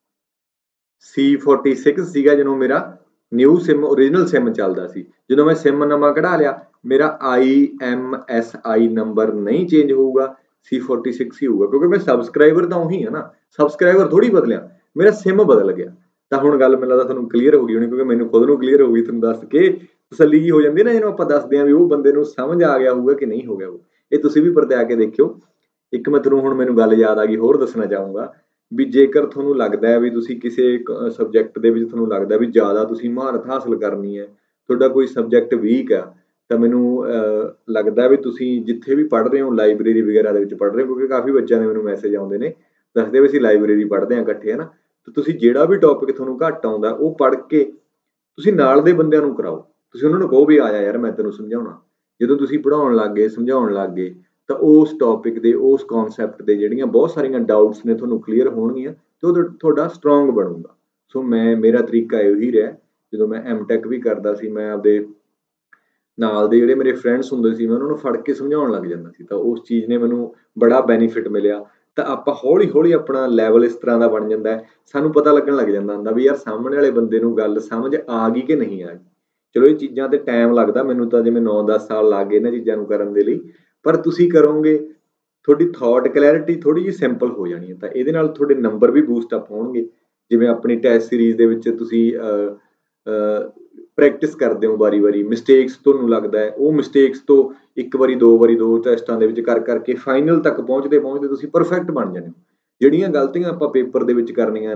C46 ਸੀਗਾ ਜਦੋਂ ਮੇਰਾ ਨਿਊ SIM ਓਰੀਜਨਲ SIM ਚੱਲਦਾ ਸੀ। ਜਦੋਂ ਮੈਂ SIM ਨਵਾਂ ਕਢਾ ਲਿਆ, ਮੇਰਾ IMSI ਨੰਬਰ ਨਹੀਂ ਚੇਂਜ ਹੋਊਗਾ, C46 ਹੀ ਹੋਊਗਾ, ਕਿਉਂਕਿ ਮੈਂ ਸਬਸਕ੍ਰਾਈਬਰ ਤਾਂ ਉਹੀ ਹੈ ਨਾ, ਸਬਸਕ੍ਰਾਈਬਰ ਥੋੜੀ ਬਦਲਿਆ, ਮੇਰਾ SIM ਬਦਲ ਗਿਆ। ਤਾਂ ਹੁਣ ਗੱਲ ਮੈਨੂੰ ਲੱਗਦਾ ਤੁਹਾਨੂੰ ਕਲੀਅਰ ਹੋ ਗਈ ਹੋਣੀ, ਕਿਉਂਕਿ ਮੈਨੂੰ ਖੁਦ ਨੂੰ ਕਲੀਅਰ ਹੋ ਗਈ। ਤੁਹਾਨੂੰ ਦੱਸ ਕੇ ਤਸੱਲੀ ਜੀ ਹੋ ਜਾਂਦੀ ਨਾ ਜਦੋਂ ਆਪਾਂ ਦੱਸਦੇ ਹਾਂ ਵੀ ਉਹ ਬੰਦੇ ਨੂੰ ਸਮਝ ਆ ਗਿਆ ਹੋਊਗਾ ਕਿ ਨਹੀਂ ਹੋ ਗਿਆ। ਇਹ ਤੁਸੀਂ ਵੀ ਵਰਤਿਆ ਕੇ ਦੇਖਿਓ। ਇੱਕ ਮੈਂ ਤੁਹਾਨੂੰ, ਹੁਣ ਮੈਨੂੰ ਗੱਲ ਯਾਦ ਆ ਗਈ, ਹੋਰ ਦੱਸਣਾ ਚਾਹੂੰਗਾ ਵੀ ਜੇਕਰ ਤੁਹਾਨੂੰ ਲੱਗਦਾ ਹੈ ਵੀ ਤੁਸੀਂ ਕਿਸੇ ਸਬਜੈਕਟ ਦੇ ਵਿੱਚ ਤੁਹਾਨੂੰ ਲੱਗਦਾ ਵੀ ਜ਼ਿਆਦਾ ਤੁਸੀਂ ਮਹਾਰਤ ਹਾਸਲ ਕਰਨੀ ਹੈ, ਤੁਹਾਡਾ ਕੋਈ ਸਬਜੈਕਟ ਵੀਕ ਆ, ਤਾਂ ਮੈਨੂੰ ਲੱਗਦਾ ਵੀ ਤੁਸੀਂ ਜਿੱਥੇ ਵੀ ਪੜ੍ਹ ਰਹੇ ਹੋ ਲਾਇਬ੍ਰੇਰੀ ਵਗੈਰਾ ਦੇ ਵਿੱਚ ਪੜ੍ਹ ਰਹੇ ਹੋ, ਕਿਉਂਕਿ ਕਾਫੀ ਬੱਚਿਆਂ ਦੇ ਮੈਨੂੰ ਮੈਸੇਜ ਆਉਂਦੇ ਨੇ, ਦੱਸਦੇ ਵੀ ਅਸੀਂ ਲਾਇਬ੍ਰੇਰੀ ਪੜ੍ਹਦੇ ਹਾਂ ਇਕੱਠੇ, ਹੈ ਨਾ। ਤਾਂ ਤੁਸੀਂ ਜਿਹੜਾ ਵੀ ਟੌਪਿਕ ਤੁਹਾਨੂੰ ਘੱਟ ਆਉਂਦਾ ਉਹ ਪੜ੍ਹ ਕੇ ਤੁਸੀਂ ਨਾਲ ਦੇ ਬੰਦਿਆਂ ਨੂੰ ਕਰਾਓ। ਤੁਸੀਂ ਉਹਨਾਂ ਨੂੰ ਕਹੋ ਵੀ ਆ ਜਾ ਯਾਰ ਮੈਂ ਤੈਨੂੰ ਸਮਝਾਉਣਾ। ਜਦੋਂ ਤੁਸੀਂ ਪੜ੍ਹਾਉਣ ਲੱਗ ਗਏ, ਸਮਝਾਉਣ ਲੱਗ ਗਏ, ਤਾਂ ਉਸ ਟੌਪਿਕ ਦੇ, ਉਸ ਕੌਨਸੈਪਟ ਦੇ ਜਿਹੜੀਆਂ ਬਹੁਤ ਸਾਰੀਆਂ ਡਾਊਟਸ ਨੇ ਤੁਹਾਨੂੰ ਕਲੀਅਰ ਹੋਣਗੀਆਂ, ਤੇ ਉਹ ਤੁਹਾਡਾ ਸਟਰੋਂਗ ਬਣੂਗਾ। ਸੋ ਮੇਰਾ ਤਰੀਕਾ ਇਹੀ ਰਿਹਾ। ਜਦੋਂ ਮੈਂ M.Tech ਵੀ ਕਰਦਾ ਸੀ, ਮੈਂ ਆਪਦੇ ਨਾਲ ਦੇ ਜਿਹੜੇ ਮੇਰੇ ਫਰੈਂਡਸ ਹੁੰਦੇ ਸੀ, ਮੈਂ ਉਹਨਾਂ ਨੂੰ ਫੜ ਕੇ ਸਮਝਾਉਣ ਲੱਗ ਜਾਂਦਾ ਸੀ, ਤਾਂ ਉਸ ਚੀਜ਼ ਨੇ ਮੈਨੂੰ ਬੜਾ ਬੈਨੀਫਿਟ ਮਿਲਿਆ। ਤਾਂ ਆਪਾਂ ਹੌਲੀ ਹੌਲੀ ਆਪਣਾ ਲੈਵਲ ਇਸ ਤਰ੍ਹਾਂ ਦਾ ਬਣ ਜਾਂਦਾ ਹੈ, ਸਾਨੂੰ ਪਤਾ ਲੱਗਣ ਲੱਗ ਜਾਂਦਾ ਹੁੰਦਾ ਵੀ ਯਾਰ ਸਾਹਮਣੇ ਵਾਲੇ ਬੰਦੇ ਨੂੰ ਗੱਲ ਸਮਝ ਆ ਗਈ ਕਿ ਨਹੀਂ ਆ ਗਈ। ਚਲੋ ਇਹ ਚੀਜ਼ਾਂ ਤੇ ਟਾਈਮ ਲੱਗਦਾ, ਮੈਨੂੰ ਤਾਂ ਜਿਵੇਂ 9-10 ਸਾਲ ਲੱਗ ਗਏ ਇਹਨਾਂ ਚੀਜ਼ਾਂ ਨੂੰ ਕਰਨ ਦੇ ਲਈ, ਪਰ ਤੁਸੀਂ ਕਰੋਗੇ ਤੁਹਾਡੀ ਥੋਟ ਕਲੈਰਿਟੀ ਥੋੜ੍ਹੀ ਜਿਹੀ ਸਿੰਪਲ ਹੋ ਜਾਣੀ ਹੈ। ਤਾਂ ਇਹਦੇ ਨਾਲ ਤੁਹਾਡੇ ਨੰਬਰ ਵੀ ਬੂਸਟ ਅਪ ਹੋਣਗੇ। ਜਿਵੇਂ ਆਪਣੀ ਟੈਸਟ ਸੀਰੀਜ਼ ਦੇ ਵਿੱਚ ਤੁਸੀਂ ਪ੍ਰੈਕਟਿਸ ਕਰਦੇ ਹੋ ਵਾਰੀ ਮਿਸਟੇਕਸ, ਤੁਹਾਨੂੰ ਲੱਗਦਾ ਹੈ ਉਹ ਮਿਸਟੇਕਸ ਤੋਂ ਇੱਕ ਵਾਰੀ ਦੋ ਟੈਸਟਾਂ ਦੇ ਵਿੱਚ ਕਰ ਕਰਕੇ ਫਾਈਨਲ ਤੱਕ ਪਹੁੰਚਦੇ ਤੁਸੀਂ ਪਰਫੈਕਟ ਬਣ ਜਾਂਦੇ ਹੋ। ਜਿਹੜੀਆਂ ਗਲਤੀਆਂ ਆਪਾਂ ਪੇਪਰ ਦੇ ਵਿੱਚ ਕਰਨੀਆਂ ਨੇ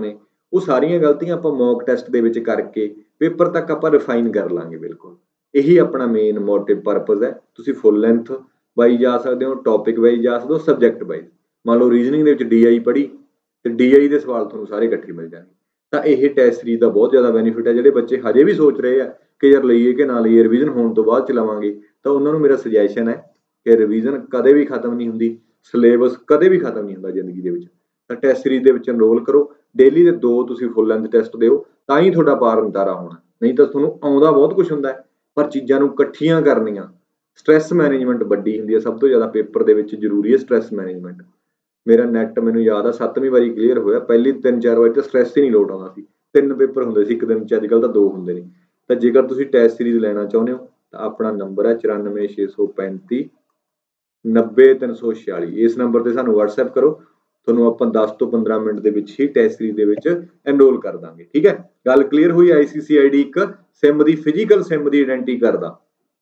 ਉਹ ਸਾਰੀਆਂ ਗਲਤੀਆਂ ਆਪਾਂ ਮੌਕ ਟੈਸਟ ਦੇ ਵਿੱਚ ਕਰਕੇ ਪੇਪਰ ਤੱਕ ਆਪਾਂ ਰਿਫਾਈਨ ਕਰ ਲਾਂਗੇ। ਬਿਲਕੁਲ ਇਹੀ ਆਪਣਾ ਮੇਨ ਮੋਟਿਵ ਪਰਪਸ ਹੈ। ਤੁਸੀਂ ਫੁੱਲ ਲੈਂਥ ਵਾਈਜ਼ ਜਾ ਸਕਦੇ ਹੋ, ਟੌਪਿਕ ਵਾਈਜ਼ ਜਾ ਸਕਦੇ ਹੋ, ਸਬਜੈਕਟ ਵਾਈਜ਼। ਮੰਨ ਲਓ ਰੀਜ਼ਨਿੰਗ ਦੇ ਵਿੱਚ DI ਪੜ੍ਹੀ ਤੇ DI ਦੇ ਸਵਾਲ ਤੁਹਾਨੂੰ ਸਾਰੇ ਇਕੱਠੇ ਮਿਲ ਜਾਣਗੇ। ਤਾਂ ਇਹ ਟੈਸਟ ਸੀਰੀਜ਼ ਦਾ ਬਹੁਤ ਜ਼ਿਆਦਾ ਬੈਨੀਫਿਟ ਹੈ। ਜਿਹੜੇ ਬੱਚੇ ਹਜੇ ਵੀ ਸੋਚ ਰਹੇ ਆ ਕਿ ਯਾਰ ਲਈਏ ਕਿ ਨਾ ਲਈਏ, ਰਿਵੀਜ਼ਨ ਹੋਣ ਤੋਂ ਬਾਅਦ ਚਲਾਵਾਂਗੇ, ਤਾਂ ਉਹਨਾਂ ਨੂੰ ਮੇਰਾ ਸੁਜੈਸ਼ਨ ਹੈ ਕਿ ਰਿਵੀਜ਼ਨ ਕਦੇ ਵੀ ਖਤਮ ਨਹੀਂ ਹੁੰਦੀ, ਸਿਲੇਬਸ ਕਦੇ ਵੀ ਖਤਮ ਨਹੀਂ ਹੁੰਦਾ ਜ਼ਿੰਦਗੀ ਦੇ ਵਿੱਚ। ਤਾਂ ਟੈਸਟ ਸੀਰੀਜ਼ ਦੇ ਵਿੱਚ ਐਨਰੋਲ ਕਰੋ। ਡੇਲੀ ਦੇ 2 ਤੁਸੀਂ ਫੁੱਲ ਲੈਂਥ ਟੈਸਟ ਦਿਓ, ਤਾਂ ਹੀ ਤੁਹਾਡਾ ਪਾਰ ਨਿਤਾਰਾ ਹੋਣਾ। ਨਹੀਂ ਤਾਂ ਤੁਹਾਨੂੰ ਆਉਂਦਾ ਬਹੁਤ ਕੁਝ ਹੁੰਦਾ ਹੈ, ਪਰ ਚੀਜ਼ਾਂ ਨੂੰ ਇਕੱਠੀਆਂ ਕਰਨੀਆਂ, ਸਟ੍ਰੈਸ ਮੈਨੇਜਮੈਂਟ ਵੱਡੀ ਹੁੰਦੀ ਹੈ। ਸਭ ਤੋਂ ਜ਼ਿਆਦਾ ਪੇਪਰ ਦੇ ਵਿੱਚ ਜ਼ਰੂਰੀ ਹੈ ਸਟ੍ਰੈਸ ਮੈਨੇਜਮੈਂਟ। ਮੇਰਾ ਨੈਟ ਮੈਨੂੰ ਯਾਦ ਆ 7ਵੀਂ ਵਾਰੀ ਕਲੀਅਰ ਹੋਇਆ। ਪਹਿਲੀ 3-4 ਵਾਰੀ ਤਾਂ ਸਟ੍ਰੈਸ ਹੀ ਨਹੀਂ ਲੋਟ ਆਉਂਦਾ ਸੀ। 3 ਪੇਪਰ ਹੁੰਦੇ ਸੀ ਇੱਕ ਦਿਨ 'ਚ, ਅੱਜ ਕੱਲ੍ਹ ਤਾਂ 2 ਹੁੰਦੇ ਨੇ। ਤਾਂ ਜੇਕਰ ਤੁਸੀਂ ਟੈਸਟ ਸੀਰੀਜ਼ ਲੈਣਾ ਚਾਹੁੰਦੇ ਹੋ ਤਾਂ ਆਪਣਾ ਨੰਬਰ ਹੈ 94 635 90 346। ਇਸ ਨੰਬਰ ਤੇ ਸਾਨੂੰ WhatsApp ਕਰੋ, ਤੁਹਾਨੂੰ ਆਪਾਂ 10 ਤੋਂ 15 ਮਿੰਟ ਦੇ ਵਿੱਚ ਹੀ ਟੈਸਟ ਸੀਰੀਜ਼ ਦੇ ਵਿੱਚ ਐਨਰੋਲ ਕਰ ਦਾਂਗੇ। ਠੀਕ ਹੈ, ਗੱਲ ਕਲੀਅਰ ਹੋਈ। ICCID ਇੱਕ ਸਿਮ ਦੀ ਫਿਜ਼ੀਕਲ ਸਿਮ ਦੀ ਆਇਡੈਂਟੀ ਕਰਦਾ।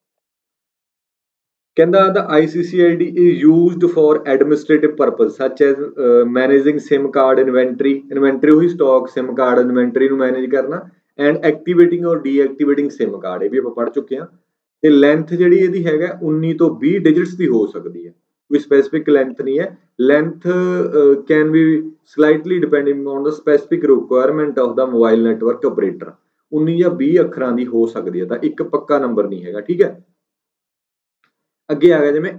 ਕਹਿੰਦਾ the ICCID is used for administrative purpose such as managing SIM card inventory ਉਹੀ ਸਟਾਕ SIM card inventory ਨੂੰ ਮੈਨੇਜ ਕਰਨਾ, and activating or deactivating SIM card, ਇਹ ਵੀ ਆਪਾਂ ਪੜ੍ਹ ਚੁੱਕੇ ਹਾਂ। ਤੇ ਲੈਂਥ ਜਿਹੜੀ ਇਹਦੀ ਹੈਗਾ 19 ਤੋਂ 20 ਡਿਜਿਟਸ ਦੀ ਹੋ ਸਕਦੀ ਹੈ, ਕੋਈ ਸਪੈਸੀਫਿਕ ਲੈਂਥ ਨਹੀਂ ਹੈ। Length can be slightly depending on the specific requirement of the mobile network operator. 19 ਜਾਂ 20 ਅੱਖਰਾਂ ਦੀ ਹੋ ਸਕਦੀ ਹੈ, ਤਾਂ ਇੱਕ ਪੱਕਾ ਨੰਬਰ ਨਹੀਂ ਹੈਗਾ। ਠੀਕ ਹੈ, ਅੱਗੇ ਆ ਗਿਆ ਜਿਵੇਂ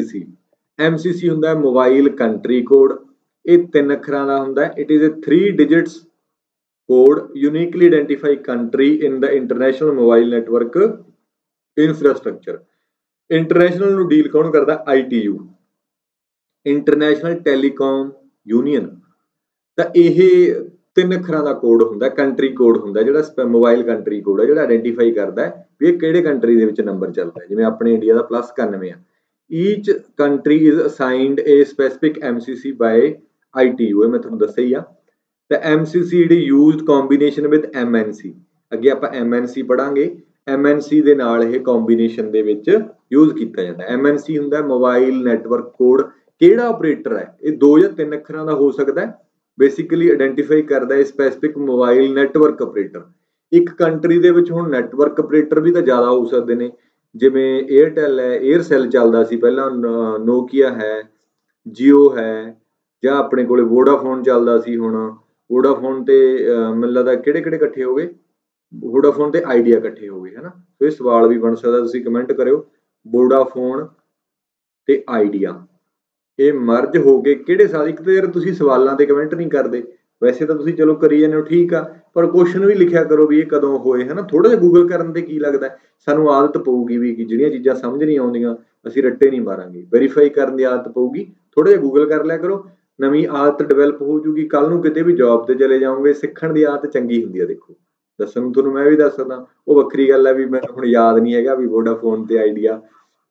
MCC ਹੁੰਦਾ ਮੋਬਾਈਲ ਕੰਟਰੀ ਕੋਡ। ਇਹ 3 ਅੱਖਰਾਂ ਦਾ ਹੁੰਦਾ। It is a 3 digits code uniquely identify country in the international mobile network infrastructure. International ਨੂੰ ਡੀਲ ਕੌਣ ਕਰਦਾ? ITU, international telecom union. ਤਾਂ ਇਹ 3 ਅੱਖਰਾਂ ਦਾ ਕੋਡ ਹੁੰਦਾ, ਕੰਟਰੀ ਕੋਡ ਹੁੰਦਾ, ਜਿਹੜਾ ਮੋਬਾਈਲ ਕੰਟਰੀ ਕੋਡ ਹੈ, ਜਿਹੜਾ ਆਇਡੈਂਟੀਫਾਈ ਕਰਦਾ ਹੈ ਵੀ ਇਹ ਕਿਹੜੇ ਕੰਟਰੀ ਦੇ ਵਿੱਚ ਨੰਬਰ ਚੱਲਦਾ ਹੈ। ਜਿਵੇਂ ਆਪਣੇ ਇੰਡੀਆ ਦਾ +91 ਆ। Each country is assigned a specific MCC by ITU, ਇਹ ਮੈਂ ਤੁਹਾਨੂੰ ਦੱਸਿਆ ਹੀ ਆ। ਤਾਂ MCC ਜਿਹੜੀ ਯੂਜ਼ਡ ਕੰਬੀਨੇਸ਼ਨ ਵਿਦ MNC, ਅੱਗੇ ਆਪਾਂ MNC ਪੜਾਂਗੇ। MNC ਦੇ ਨਾਲ ਇਹ ਕੰਬੀਨੇਸ਼ਨ ਦੇ ਵਿੱਚ ਯੂਜ਼ ਕੀਤਾ ਜਾਂਦਾ। MNC ਹੁੰਦਾ ਮੋਬਾਈਲ ਨੈਟਵਰਕ ਕੋਡ। ਕਿਹੜਾ ਆਪਰੇਟਰ ਹੈ? ਇਹ 2 ਜਾਂ 3 ਅੱਖਰਾਂ ਦਾ ਹੋ ਸਕਦਾ ਹੈ। ਬੇਸਿਕਲੀ ਆਇਡੈਂਟੀਫਾਈ ਕਰਦਾ ਹੈ ਸਪੈਸੀਫਿਕ ਮੋਬਾਈਲ ਨੈਟਵਰਕ ਆਪਰੇਟਰ। ਇੱਕ ਕੰਟਰੀ ਦੇ ਵਿੱਚ ਹੁਣ ਨੈਟਵਰਕ ਆਪਰੇਟਰ ਵੀ ਤਾਂ ਜ਼ਿਆਦਾ ਹੋ ਸਕਦੇ ਨੇ, ਜਿਵੇਂ ਏਅਰਟੈਲ ਹੈ, ਏਅਰਸੈਲ ਚੱਲਦਾ ਸੀ ਪਹਿਲਾਂ, ਨੋਕੀਆ ਹੈ, ਜੀਓ ਹੈ, ਜਾਂ ਆਪਣੇ ਕੋਲੇ ਵੋਡਾਫੋਨ ਚੱਲਦਾ ਸੀ। ਹੁਣ ਵੋਡਾਫੋਨ ਤੇ ਮੈਨੂੰ ਲੱਗਦਾ ਕਿਹੜੇ ਇਕੱਠੇ ਹੋ ਗਏ? ਵੋਡਾਫੋਨ ਤੇ ਆਈਡੀਆ ਇਕੱਠੇ ਹੋ ਗਏ, ਹੈ ਨਾ। ਸੋ ਇਹ ਸਵਾਲ ਵੀ ਬਣ ਸਕਦਾ, ਤੁਸੀਂ ਕਮੈਂਟ ਕਰਿਓ। ਵੋਡਾਫੋਨ ਤੇ ਆਈਡੀਆ ਇਹ ਮਰਜ ਹੋ ਕੇ ਕਿਹੜੇ ਸਾਲ? ਇੱਕ ਤਾਂ ਯਾਰ ਤੁਸੀਂ ਸਵਾਲਾਂ ਤੇ ਕਮੈਂਟ ਨਹੀਂ ਕਰਦੇ, ਵੈਸੇ ਤਾਂ ਤੁਸੀਂ ਚਲੋ ਕਰੀ ਜਾਂਦੇ ਹੋ, ਠੀਕ ਆ, ਪਰ ਕੁਐਸਚਨ ਵੀ ਲਿਖਿਆ ਕਰੋ ਵੀ ਇਹ ਕਦੋਂ ਹੋਏ, ਹੈ ਨਾ। ਥੋੜਾ ਜਿਹਾ ਗੂਗਲ ਕਰਨ ਤੇ ਕੀ ਲੱਗਦਾ, ਸਾਨੂੰ ਆਦਤ ਪਊਗੀ ਵੀ ਜਿਹੜੀਆਂ ਚੀਜ਼ਾਂ ਸਮਝ ਨਹੀਂ ਆਉਂਦੀਆਂ ਅਸੀਂ ਰੱਟੇ ਨਹੀਂ ਮਾਰਾਂਗੇ, ਵੈਰੀਫਾਈ ਕਰਨ ਦੀ ਆਦਤ ਪਊਗੀ। ਥੋੜਾ ਜਿਹਾ ਗੂਗਲ ਕਰ ਲਿਆ ਕਰੋ, ਨਵੀਂ ਆਦਤ ਡਿਵੈਲਪ ਹੋ ਜੂਗੀ। ਕੱਲ ਨੂੰ ਕਿਤੇ ਵੀ ਜੌਬ ਤੇ ਚਲੇ ਜਾਓਗੇ, ਸਿੱਖਣ ਦੀ ਆਦਤ ਚੰਗੀ ਹੁੰਦੀ ਹੈ। ਦੇਖੋ, ਦੱਸਣ ਨੂੰ ਤੁਹਾਨੂੰ ਮੈਂ ਵੀ ਦੱਸ ਸਕਦਾ, ਉਹ ਵੱਖਰੀ ਗੱਲ ਹੈ ਵੀ ਮੈਨੂੰ ਹੁਣ ਯਾਦ ਨਹੀਂ ਹੈਗਾ ਵੀ ਵੋਡਾਫੋਨ ਤੇ ਆਈਡੀਆ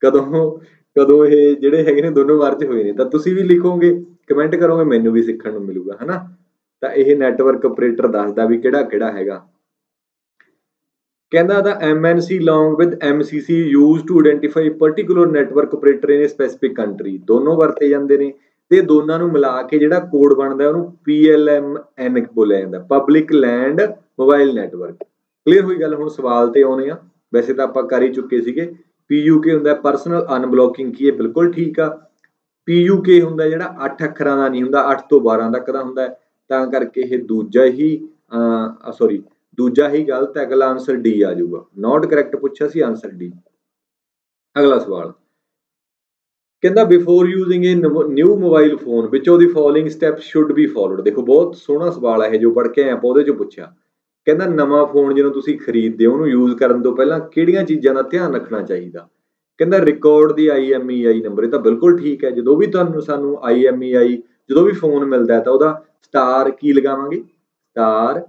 ਕਦੋਂ ਇਹ ਜਿਹੜੇ ਹੈਗੇ ਨੇ ਦੋਨੋਂ ਮਰਜ ਹੋਏ ਨੇ। ਤਾਂ ਤੁਸੀਂ ਵੀ ਲਿਖੋਗੇ, ਕਮੈਂਟ ਕਰੋਗੇ, ਮੈਨੂੰ ਵੀ ਸਿੱਖਣ ਨੂੰ ਮਿਲੂਗਾ, ਹੈ ਨਾ। ਤਾਂ ਇਹ ਨੈਟਵਰਕ ਆਪਰੇਟਰ ਦੱਸਦਾ ਵੀ ਕਿਹੜਾ ਹੈਗਾ। ਕਹਿੰਦਾ ਦਾ MNC along with MCC used to identify particular network operator in a specific country, ਦੋਨੋਂ ਵਰਤੇ ਜਾਂਦੇ ਨੇ ਤੇ ਦੋਨਾਂ ਨੂੰ ਮਿਲਾ ਕੇ ਜਿਹੜਾ ਕੋਡ ਬਣਦਾ ਉਹਨੂੰ PLMN ਬੋਲਿਆ ਜਾਂਦਾ, public land mobile network. Clear ਹੋਈ ਗੱਲ। ਹੁਣ ਸਵਾਲ ਤੇ ਆਉਣੇ ਆ, ਵੈਸੇ ਤਾਂ ਆਪਾਂ ਕਰ ਹੀ ਚੁੱਕੇ ਸੀਗੇ। PUK ਹੁੰਦਾ ਪਰਸਨਲ ਅਨਬਲੌਕਿੰਗ ਕੀ, ਇਹ ਬਿਲਕੁਲ ਠੀਕ ਆ। PUK ਹੁੰਦਾ ਜਿਹੜਾ 8 ਅੱਖਰਾਂ ਦਾ ਨਹੀਂ ਹੁੰਦਾ, 8 ਤੋਂ 12 ਤੱਕ ਦਾ ਹੁੰਦਾ, ਤਾਂ ਕਰਕੇ ਇਹ ਦੂਜਾ ਹੀ ਗਲਤ ਹੈ। ਅਗਲਾ ਆਨਸਰ D ਆ ਜਾਊਗਾ। ਨੋਟ ਕਰੈਕਟ ਪੁੱਛਿਆ ਸੀ, ਆਨਸਰ D। ਅਗਲਾ ਸਵਾਲ ਕਹਿੰਦਾ before using a new mobile phone which of the following steps should be followed. ਦੇਖੋ ਬਹੁਤ ਸੋਹਣਾ ਸਵਾਲ ਹੈ ਜੋ ਪੜ੍ਹ ਕੇ ਆਏ ਆਪਾਂ ਉਹਦੇ ਚੋਂ ਪੁੱਛਿਆ। ਕਹਿੰਦਾ ਨਵਾਂ ਫੋਨ ਜਦੋਂ ਤੁਸੀਂ ਖਰੀਦਦੇ ਹੋ ਉਹਨੂੰ ਯੂਜ਼ ਕਰਨ ਤੋਂ ਪਹਿਲਾਂ ਕਿਹੜੀਆਂ ਚੀਜ਼ਾਂ ਦਾ ਧਿਆਨ ਰੱਖਣਾ ਚਾਹੀਦਾ। ਕਹਿੰਦਾ ਰਿਕਾਰਡ ਦੀ IMEI ਨੰਬਰ। ਇਹ ਤਾਂ ਬਿਲਕੁਲ ਠੀਕ ਹੈ। ਜਦੋਂ ਵੀ ਸਾਨੂੰ IMEI ਜਦੋਂ ਵੀ ਫੋਨ ਮਿਲਦਾ ਤਾਂ ਉਹਦਾ ਸਟਾਰ ਕੀ ਲਗਾਵਾਂਗੇ, ਸਟਾਰ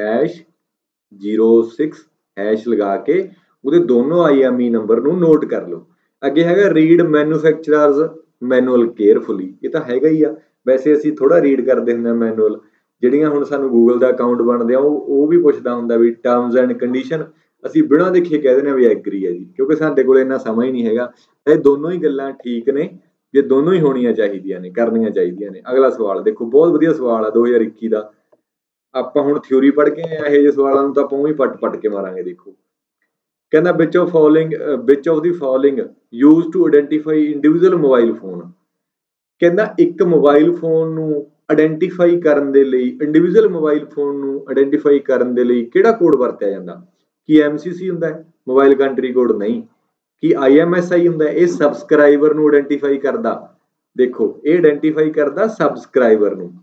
#06# ਲਗਾ ਕੇ ਉਹਦੇ ਦੋਨੋਂ IME ਨੰਬਰ ਨੂੰ ਨੋਟ ਕਰ ਲਓ। ਅੱਗੇ ਹੈਗਾ ਰੀਡ ਮੈਨੂਫੈਕਚਰਰਸ ਮੈਨੂਅਲ ਕੇਅਰਫੁਲੀ। ਇਹ ਤਾਂ ਹੈਗਾ ਹੀ ਆ, ਵੈਸੇ ਅਸੀਂ ਥੋੜਾ ਰੀਡ ਕਰਦੇ ਹੁੰਦੇ ਹਾਂ ਮੈਨੂਅਲ। ਜਿਹੜੀਆਂ ਹੁਣ ਸਾਨੂੰ ਗੂਗਲ ਦਾ ਅਕਾਊਂਟ ਬਣਦੇ ਆ ਉਹ ਵੀ ਪੁੱਛਦਾ ਹੁੰਦਾ ਵੀ ਟਰਮਸ ਐਂਡ ਕੰਡੀਸ਼ਨ, ਅਸੀਂ ਬਿਨਾਂ ਦੇਖੇ ਕਹਿ ਦਿੰਦੇ ਹਾਂ ਵੀ ਐਗਰੀ ਹੈ ਜੀ, ਕਿਉਂਕਿ ਸਾਡੇ ਕੋਲ ਇੰਨਾ ਸਮਾਂ ਹੀ ਨਹੀਂ ਹੈਗਾ। ਇਹ ਦੋਨੋਂ ਹੀ ਗੱਲਾਂ ਠੀਕ ਨੇ, ਜੇ ਦੋਨੋਂ ਹੀ ਹੋਣੀਆਂ ਚਾਹੀਦੀਆਂ ਨੇ, ਕਰਨੀਆਂ ਚਾਹੀਦੀਆਂ ਨੇ। ਅਗਲਾ ਸਵਾਲ ਦੇਖੋ, ਬਹੁਤ ਵਧੀਆ ਸਵਾਲ ਆ 2021 ਦਾ। ਆਪਾਂ ਹੁਣ ਥਿਊਰੀ ਪੜ੍ਹ ਕੇ ਆਏ ਇਹੋ ਜਿਹੇ ਸਵਾਲਾਂ ਨੂੰ ਤਾਂ ਆਪਾਂ ਉਹੀ ਪੱਟ ਕੇ ਮਾਰਾਂਗੇ। ਦੇਖੋ ਕਹਿੰਦਾ which of the following use to identify individual mobile phone. ਕਹਿੰਦਾ ਇੱਕ ਮੋਬਾਈਲ ਫੋਨ ਨੂੰ ਆਇਡੈਂਟੀਫਾਈ ਕਰਨ ਦੇ ਲਈ, ਇੰਡੀਵਿਜੂਅਲ ਮੋਬਾਈਲ ਫੋਨ ਨੂੰ ਆਇਡੈਂਟੀਫਾਈ ਕਰਨ ਦੇ ਲਈ ਕਿਹੜਾ ਕੋਡ ਵਰਤਿਆ ਜਾਂਦਾ? ਕੀ MCC ਹੁੰਦਾ ਹੈ, ਮੋਬਾਈਲ ਕੰਟਰੀ ਕੋਡ? ਨਹੀਂ। ਕੀ IMSI ਹੁੰਦਾ? ਇਹ ਸਬਸਕ੍ਰਾਈਬਰ ਨੂੰ ਆਇਡੈਂਟੀਫਾਈ ਕਰਦਾ। ਦੇਖੋ ਇਹ ਆਇਡੈਂਟੀਫਾਈ ਕਰਦਾ ਸਬਸਕ੍ਰਾਈਬਰ ਨੂੰ।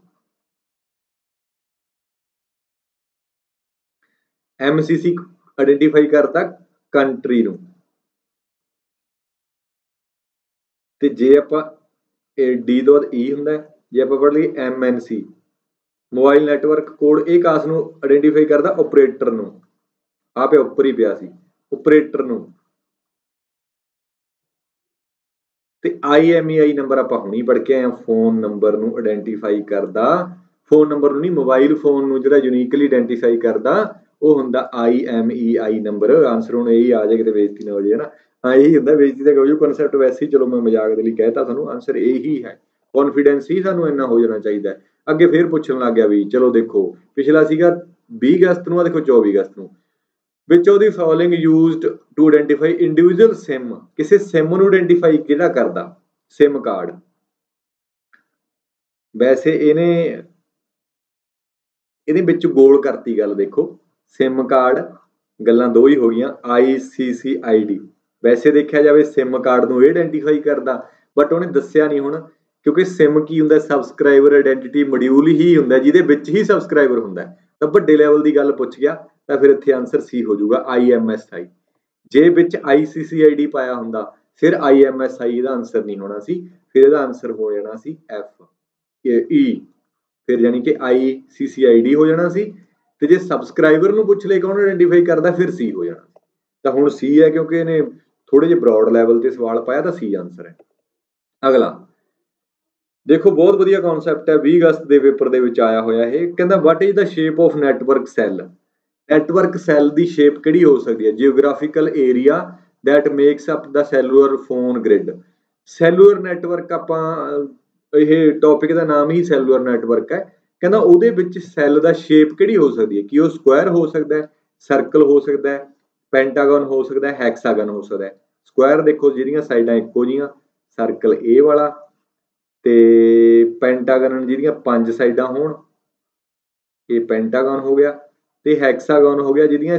MCC ਆਇਡੈਂਟੀਫਾਈ ਕਰਦਾ ਕੰਟਰੀ ਨੂੰ। ਤੇ ਜੇ ਆਪਾਂ ਡੀ ਤੋਂ ਬਾਅਦ E ਹੁੰਦਾ, ਜੇ ਆਪਾਂ ਪੜ੍ਹ ਲਈਏ MNC ਮੋਬਾਈਲ ਨੈਟਵਰਕ ਕੋਡ, ਇਹ ਕਾਸ ਨੂੰ ਆਇਡੈਂਟੀਫਾਈ ਕਰਦਾ? ਆਪਰੇਟਰ ਨੂੰ। ਆ ਪਿਆ ਉੱਪਰ ਹੀ ਪਿਆ ਸੀ, ਆਪਰੇਟਰ ਨੂੰ। ਤੇ IMEI ਨੰਬਰ ਆਪਾਂ ਹੁਣੀ ਪੜ੍ਹ ਕੇ ਆਏ ਆ, ਫੋਨ ਨੰਬਰ ਨੂੰ ਆਇਡੈਂਟੀਫਾਈ ਕਰਦਾ। ਫੋਨ ਨੰਬਰ ਨੂੰ ਨਹੀਂ, ਮੋਬਾਈਲ ਫੋਨ ਨੂੰ ਜਿਹੜਾ ਯੂਨੀਕਲੀ ਆਇਡੈਂਟੀਫਾਈ ਕਰਦਾ ਉਹ ਹੁੰਦਾ IMEI ਨੰਬਰ। ਆਨਸਰ ਹੁਣ ਇਹੀ ਆ ਜਾਏ, ਕਿਤੇ ਬੇਇੱਜ਼ਤੀ ਨਾ ਹੋ ਜਾਏ ਨਾ। ਹਾਂ ਇਹੀ ਹੁੰਦਾ, ਬੇਇੱਜ਼ਤੀ ਦਾ ਕੋਈ ਕਨਸੈਪਟ ਵੈਸੇ ਹੀ, ਚਲੋ ਮੈਂ ਮਜ਼ਾਕ ਦੇ ਲਈ ਕਹਿਤਾ ਤੁਹਾਨੂੰ, ਆਨਸਰ ਇਹੀ ਹੈ। ਕੌਨਫੀਡੈਂਸ ਹੀ ਸਾਨੂੰ ਇੰਨਾ ਹੋ ਜਾਣਾ ਚਾਹੀਦਾ। ਅੱਗੇ ਫੇਰ ਪੁੱਛਣ ਲੱਗ ਗਿਆ ਵੀ ਚਲੋ ਦੇਖੋ ਪਿਛਲਾ ਸੀਗਾ 20 ਅਗਸਤ ਨੂੰ, ਆ ਦੇਖੋ 24 ਅਗਸਤ ਨੂੰ। Which of the following used to identify individual SIM. ਕਿਸੇ ਸਿਮ ਨੂੰ ਆਇਡੈਂਟੀਫਾਈ ਕਿਹੜਾ ਕਰਦਾ? SIM card. ਵੈਸੇ ਇਹਦੇ ਵਿੱਚ ਗੋਲ ਕਰਤੀ ਗੱਲ। ਦੇਖੋ ਸਿਮ ਕਾਰਡ, ਗੱਲਾਂ ਦੋ ਹੀ ਹੋ ਗਈਆਂ। ICCID ਵੈਸੇ ਦੇਖਿਆ ਜਾਵੇ ਸਿਮ ਕਾਰਡ ਨੂੰ ਇਹ ਆਇਡੈਂਟੀਫਾਈ ਕਰਦਾ, ਬਟ ਉਹਨੇ ਦੱਸਿਆ ਨਹੀਂ ਹੁਣ, ਕਿਉਂਕਿ ਸਿਮ ਕੀ ਹੁੰਦਾ? ਸਬਸਕ੍ਰਾਈਬਰ ਆਇਡੈਂਟੀਟੀ ਮੋਡਿਊਲ ਹੀ ਹੁੰਦਾ, ਜਿਹਦੇ ਵਿੱਚ ਹੀ ਸਬਸਕ੍ਰਾਈਬਰ ਹੁੰਦਾ। ਤਾਂ ਵੱਡੇ ਲੈਵਲ ਦੀ ਗੱਲ ਪੁੱਛ ਗਿਆ ਤਾਂ ਫਿਰ ਇੱਥੇ ਆਨਸਰ C ਹੋ ਜਾਊਗਾ, IMSI। ਜੇ ਵਿੱਚ ICCID ਪਾਇਆ ਹੁੰਦਾ ਫਿਰ IMSI ਇਹਦਾ ਆਨਸਰ ਨਹੀਂ ਹੋਣਾ ਸੀ, ਫਿਰ ਇਹਦਾ ਆਨਸਰ ਹੋ ਜਾਣਾ ਸੀ FE, ਫਿਰ ਯਾਨੀ ਕਿ ICCID ਹੋ ਜਾਣਾ ਸੀ। ਤੇ ਜੇ ਸਬਸਕ੍ਰਾਈਬਰ ਨੂੰ ਪੁੱਛ ਲੈ ਕੌਣ ਆਇਡੈਂਟੀਫਾਈ ਕਰਦਾ, ਫਿਰ C ਹੋ ਜਾਣਾ। ਤਾਂ ਹੁਣ C ਹੈ, ਕਿਉਂਕਿ ਇਹਨੇ ਥੋੜੇ ਜਿਹੇ ਬਰੌਡ ਲੈਵਲ ਤੇ ਸਵਾਲ ਪਾਇਆ, ਤਾਂ C ਆਨਸਰ ਹੈ। ਅਗਲਾ ਦੇਖੋ ਬਹੁਤ ਵਧੀਆ ਕਨਸੈਪਟ ਹੈ, 20 ਅਗਸਤ ਦੇ ਪੇਪਰ ਦੇ ਵਿੱਚ ਆਇਆ ਹੋਇਆ ਇਹ। ਕਹਿੰਦਾ what is the shape of network cell. Network cell ਦੀ ਸ਼ੇਪ ਕਿਹੜੀ ਹੋ ਸਕਦੀ ਹੈ? Geographical area that makes up the cellular phone grid. Cellular network, ਆਪਾਂ ਇਹ ਟੌਪਿਕ ਦਾ ਨਾਮ ਹੀ ਸੈਲੂਲਰ ਨੈਟਵਰਕ ਹੈ। ਕਹਿੰਦਾ ਉਹਦੇ ਵਿੱਚ ਸੈੱਲ ਦਾ ਸ਼ੇਪ ਕਿਹੜੀ ਹੋ ਸਕਦੀ ਹੈ? ਕੀ ਉਹ ਸਕੁਆਇਰ ਹੋ ਸਕਦਾ ਹੈ, ਸਰਕਲ ਹੋ ਸਕਦਾ ਹੈ, ਪੈਂਟਾਗਨ ਹੋ ਸਕਦਾ ਹੈ, ਹੈਕਸਾਗਨ ਹੋ ਸਕਦਾ ਹੈ। ਸਕੁਆਇਰ ਦੇਖੋ ਜਿਹੜੀਆਂ ਸਾਈਡਾਂ ਇੱਕੋ ਜੀਆਂ, ਸਰਕਲ ਇਹ ਵਾਲਾ, ਤੇ ਪੈਂਟਾਗਨ ਜਿਹੜੀਆਂ 5 ਸਾਈਡਾਂ ਹੋਣ, ਇਹ ਪੈਂਟਾਗਨ ਹੋ ਗਿਆ। ਤੇ ਹੈਕਸਾਗਨ ਹੋ ਗਿਆ ਜਿਹਦੀਆਂ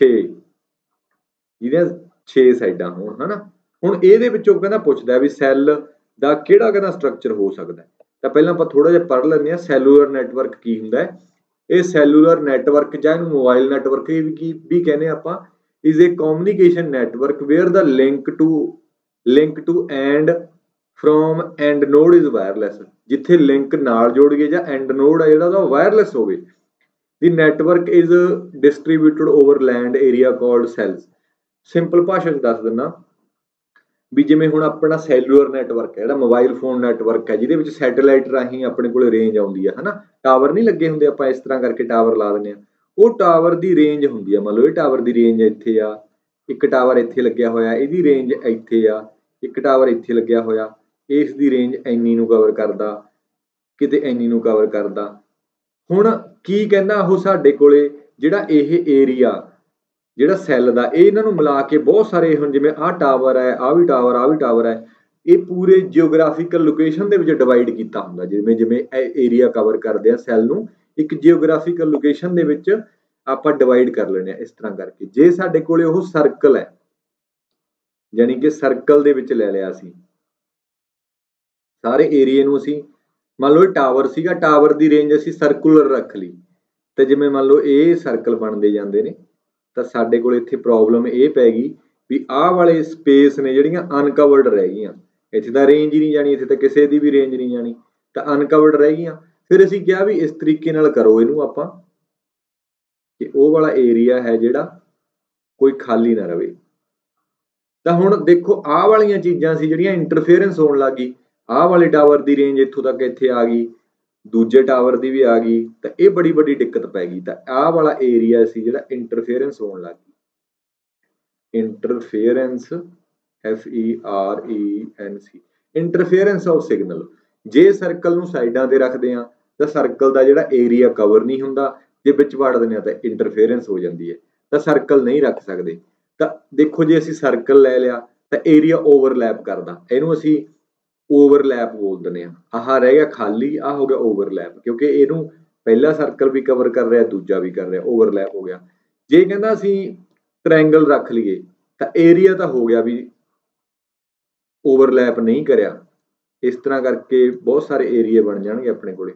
6 ਸਾਈਡਾਂ ਹੋਣ, ਹਨਾ। ਹੁਣ ਇਹਦੇ ਵਿੱਚੋਂ ਕਹਿੰਦਾ ਪੁੱਛਦਾ ਵੀ ਸੈੱਲ ਦਾ ਕਿਹੜਾ ਕਹਿੰਦਾ ਸਟਰਕਚਰ ਹੋ ਸਕਦਾ। ਤਾਂ ਪਹਿਲਾਂ ਆਪਾਂ ਥੋੜਾ ਜਿਹਾ ਪੜ੍ਹ ਲੈਂਦੇ ਹਾਂ ਸੈਲੂਲਰ ਨੈਟਵਰਕ ਕੀ ਹੁੰਦਾ ਹੈ। ਇਹ ਸੈਲੂਲਰ ਨੈਟਵਰਕ ਜਾਂ ਇਹਨੂੰ ਮੋਬਾਈਲ ਨੈਟਵਰਕ ਵੀ ਕਹਿੰਦੇ ਆਪਾਂ, is a communication network where the link to and from end node is wireless. ਜਿੱਥੇ ਲਿੰਕ ਨਾਲ ਜੋੜੀਏ ਜਾਂ ਐਂਡ ਨੋਡ ਹੈ ਜਿਹੜਾ ਉਹਦਾ ਵਾਇਰਲੈਸ ਹੋਵੇ। The network is distributed over land area called cells. Simple ਭਾਸ਼ਾ 'ਚ ਦੱਸ ਦਿੰਦਾ ਵੀ ਜਿਵੇਂ ਹੁਣ ਆਪਣਾ ਸੈਲੂਲਰ ਨੈਟਵਰਕ ਹੈ, ਜਿਹੜਾ ਮੋਬਾਈਲ ਫੋਨ ਨੈਟਵਰਕ ਹੈ, ਜਿਹਦੇ ਵਿੱਚ ਸੈਟੇਲਾਈਟ ਰਾਹੀਂ ਆਪਣੇ ਕੋਲ ਰੇਂਜ ਆਉਂਦੀ ਹੈ, ਹਨਾ। ਟਾਵਰ ਨਹੀਂ ਲੱਗੇ ਹੁੰਦੇ, ਆਪਾਂ ਇਸ ਤਰ੍ਹਾਂ ਕਰਕੇ ਟਾਵਰ ਲਾ ਦਿੰਦੇ ਹਾਂ। ਉਹ ਟਾਵਰ ਦੀ ਰੇਂਜ ਹੁੰਦੀ ਹੈ, ਮੰਨ ਲਓ ਇਹ ਟਾਵਰ ਦੀ ਰੇਂਜ ਇੱਥੇ ਆ, ਇੱਕ ਟਾਵਰ ਇੱਥੇ ਲੱਗਿਆ ਹੋਇਆ, ਇਹਦੀ ਰੇਂਜ ਇੱਥੇ ਆ, ਇੱਕ ਟਾਵਰ ਇੱਥੇ ਲੱਗਿਆ ਹੋਇਆ, ਇਸ ਦੀ ਰੇਂਜ ਇੰਨੀ ਨੂੰ ਕਵਰ ਕਰਦਾ, ਕਿਤੇ ਇੰਨੀ ਨੂੰ ਕਵਰ ਕਰਦਾ। ਹੁਣ ਕੀ ਕਹਿੰਦਾ ਉਹ, ਸਾਡੇ ਕੋਲੇ ਜਿਹੜਾ ਇਹ ਏਰੀਆ ਜਿਹੜਾ ਸੈੱਲ ਦਾ, ਇਹ ਇਹਨਾਂ ਨੂੰ ਮਿਲਾ ਕੇ ਬਹੁਤ ਸਾਰੇ, ਹੁਣ ਜਿਵੇਂ ਆਹ ਟਾਵਰ ਹੈ, ਆਹ ਵੀ ਟਾਵਰ, ਆਹ ਵੀ ਟਾਵਰ ਹੈ, ਇਹ ਪੂਰੇ ਜਿਓਗ੍ਰਾਫੀਕਲ ਲੋਕੇਸ਼ਨ ਦੇ ਵਿੱਚ ਡਿਵਾਈਡ ਕੀਤਾ ਹੁੰਦਾ। ਜਿਵੇਂ ਜਿਵੇਂ ਏਰੀਆ ਕਵਰ ਕਰਦੇ ਆ ਸੈੱਲ ਨੂੰ, ਇੱਕ ਜਿਓਗ੍ਰਾਫੀਕਲ ਲੋਕੇਸ਼ਨ ਦੇ ਵਿੱਚ ਆਪਾਂ ਡਿਵਾਈਡ ਕਰ ਲੈਂਦੇ ਆ ਇਸ ਤਰ੍ਹਾਂ ਕਰਕੇ। ਜੇ ਸਾਡੇ ਕੋਲੇ ਉਹ ਸਰਕਲ ਹੈ, ਯਾਨੀ ਕਿ ਸਰਕਲ ਦੇ ਵਿੱਚ ਲੈ ਲਿਆ ਅਸੀਂ ਸਾਰੇ ਏਰੀਏ ਨੂੰ, ਅਸੀਂ ਮੰਨ ਲਓ ਇਹ ਟਾਵਰ ਸੀਗਾ, ਟਾਵਰ ਦੀ ਰੇਂਜ ਅਸੀਂ ਸਰਕੂਲਰ ਰੱਖ ਲਈ। ਤੇ ਜਿਵੇਂ ਮੰਨ ਲਓ ਇਹ ਸਰਕਲ ਬਣਦੇ ਜਾਂਦੇ ਨੇ, ਤਾਂ ਸਾਡੇ ਕੋਲ ਇੱਥੇ ਪ੍ਰੋਬਲਮ ਇਹ ਪੈ ਗਈ ਵੀ ਆਹ ਵਾਲੇ ਸਪੇਸ ਨੇ ਜਿਹੜੀਆਂ ਅਨਕਵਰਡ ਰਹਿ ਗਈਆਂ, ਇੱਥੇ ਤਾਂ ਰੇਂਜ ਹੀ ਨਹੀਂ ਜਾਣੀ, ਇੱਥੇ ਤਾਂ ਕਿਸੇ ਦੀ ਵੀ ਰੇਂਜ ਨਹੀਂ ਜਾਣੀ, ਤਾਂ ਅਨਕਵਰਡ ਰਹਿ ਗਈਆਂ। ਫਿਰ ਅਸੀਂ ਕਿਹਾ ਵੀ ਇਸ ਤਰੀਕੇ ਨਾਲ ਕਰੋ ਇਹਨੂੰ ਆਪਾਂ, ਕਿ ਉਹ ਵਾਲਾ ਏਰੀਆ ਹੈ ਜਿਹੜਾ ਕੋਈ ਖਾਲੀ ਨਾ ਰਵੇ। ਤਾਂ ਹੁਣ ਦੇਖੋ ਆਹ ਵਾਲੀਆਂ ਚੀਜ਼ਾਂ ਸੀ ਜਿਹੜੀਆਂ ਇੰਟਰਫੇਰੈਂਸ ਹੋਣ ਲੱਗ ਗਈ। ਆਹ ਵਾਲੇ ਟਾਵਰ ਦੀ ਰੇਂਜ ਇੱਥੋਂ ਤੱਕ ਇੱਥੇ ਆ ਗਈ, ਦੂਜੇ ਟਾਵਰ ਦੀ ਵੀ ਆ ਗਈ, ਤਾਂ ਇਹ ਬੜੀ ਵੱਡੀ ਦਿੱਕਤ ਪੈ ਗਈ। ਤਾਂ ਆਹ ਵਾਲਾ ਏਰੀਆ ਸੀ ਜਿਹੜਾ ਇੰਟਰਫੇਰੈਂਸ ਹੋਣ ਲੱਗ ਗਈ। Interference FERENC, interference of signal. ਜੇ ਸਰਕਲ ਨੂੰ ਸਾਈਡਾਂ ਤੇ ਰੱਖਦੇ ਆ ਤਾਂ ਸਰਕਲ ਦਾ ਜਿਹੜਾ ਏਰੀਆ ਕਵਰ ਨਹੀਂ ਹੁੰਦਾ, जे विच वड़ दिंदे आ तां इंटरफेरेंस हो जाती है, तो सर्कल नहीं रख सकते। तो देखो जे असीं सर्कल लै लिया तो एरिया ओवरलैप करदा, इहनूं असीं ओवरलैप बोल दिंदे आ। आह रह गया खाली, आ हो गया ओवरलैप, क्योंकि इहनूं पहला सर्कल भी कवर कर रहा, दूजा भी कर रहा, ओवरलैप हो गया। जे कहंदा असीं ट्रायंगल रख लईए तो एरिया तो हो गया भी ओवरलैप नहीं करिया, इस तरह करके बहुत सारे एरिए बन जाएंगे अपने कोले।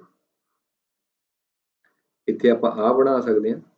इत्थे आपां आ बना सकते हैं,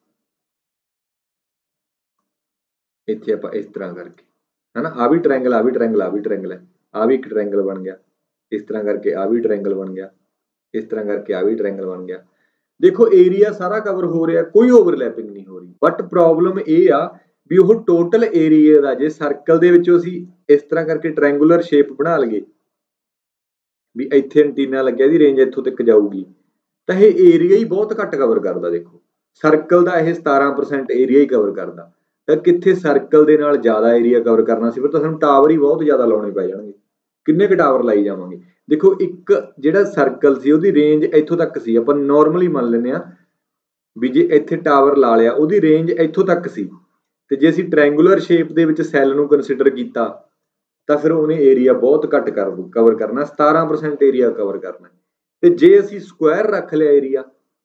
इत्थे आपां इस तरह करके, है ना, आ भी ट्रायंगल, आ भी ट्रायंगल, आ भी ट्रायंगल है, आ भी एक ट्रायंगल बन गया, इस तरह करके आ भी ट्रायंगल बन गया, इस तरह करके आ भी ट्रायंगल बन गया। देखो एरिया सारा कवर हो रहा, कोई ओवरलैपिंग नहीं हो रही, बट प्रॉब्लम ये आ भी ਉਹ टोटल एरिए ਦਾ ਜੇ ਸਰਕਲ ਦੇ ਵਿੱਚੋਂ ਅਸੀਂ ਇਸ ਤਰ੍ਹਾਂ ਕਰਕੇ ਟ੍ਰਾਇੰਗੂਲਰ ਸ਼ੇਪ ਬਣਾ ਲਈਏ ਵੀ ਇੱਥੇ ਐਂਟੀਨਾ ਲੱਗਿਆ, ਦੀ ਰੇਂਜ ਇੱਥੋਂ ਤੱਕ ਜਾਊਗੀ, ਤਾਂ ਇਹ ਏਰੀਆ ਹੀ ਬਹੁਤ ਘੱਟ ਕਵਰ ਕਰਦਾ। ਦੇਖੋ ਸਰਕਲ ਦਾ ਇਹ 17% ਏਰੀਆ ਹੀ ਕਵਰ ਕਰਦਾ, ਤਾਂ ਕਿੱਥੇ ਸਰਕਲ ਦੇ ਨਾਲ ਜ਼ਿਆਦਾ ਏਰੀਆ ਕਵਰ ਕਰਨਾ ਸੀ, ਫਿਰ ਤਾਂ ਸਾਨੂੰ ਟਾਵਰ ਹੀ ਬਹੁਤ ਜ਼ਿਆਦਾ ਲਾਉਣੇ ਪੈ ਜਾਣਗੇ। ਕਿੰਨੇ ਕੁ ਟਾਵਰ ਲਾਈ ਜਾਵਾਂਗੇ। ਦੇਖੋ ਇੱਕ ਜਿਹੜਾ ਸਰਕਲ ਸੀ ਉਹਦੀ ਰੇਂਜ ਇੱਥੋਂ ਤੱਕ ਸੀ, ਆਪਾਂ ਨੋਰਮਲੀ ਮੰਨ ਲੈਂਦੇ ਹਾਂ ਵੀ ਜੇ ਇੱਥੇ ਟਾਵਰ ਲਾ ਲਿਆ ਉਹਦੀ ਰੇਂਜ ਇੱਥੋਂ ਤੱਕ ਸੀ, ਤੇ ਜੇ ਅਸੀਂ ਟ੍ਰਾਇੰਗੂਲਰ ਸ਼ੇਪ ਦੇ ਵਿੱਚ ਸੈੱਲ ਨੂੰ ਕੰਸੀਡਰ ਕੀਤਾ ਤਾਂ ਫਿਰ ਉਹਨੇ ਏਰੀਆ ਬਹੁਤ ਘੱਟ ਕਵਰ ਕਰਨਾ, 17% ਏਰੀਆ ਕਵਰ ਕਰਨਾ। ਤੇ ਜੇ ਅਸੀਂ ਸਕੁਆਇਰ ਰੱਖ ਲਿਆ ਏਰੀਆ,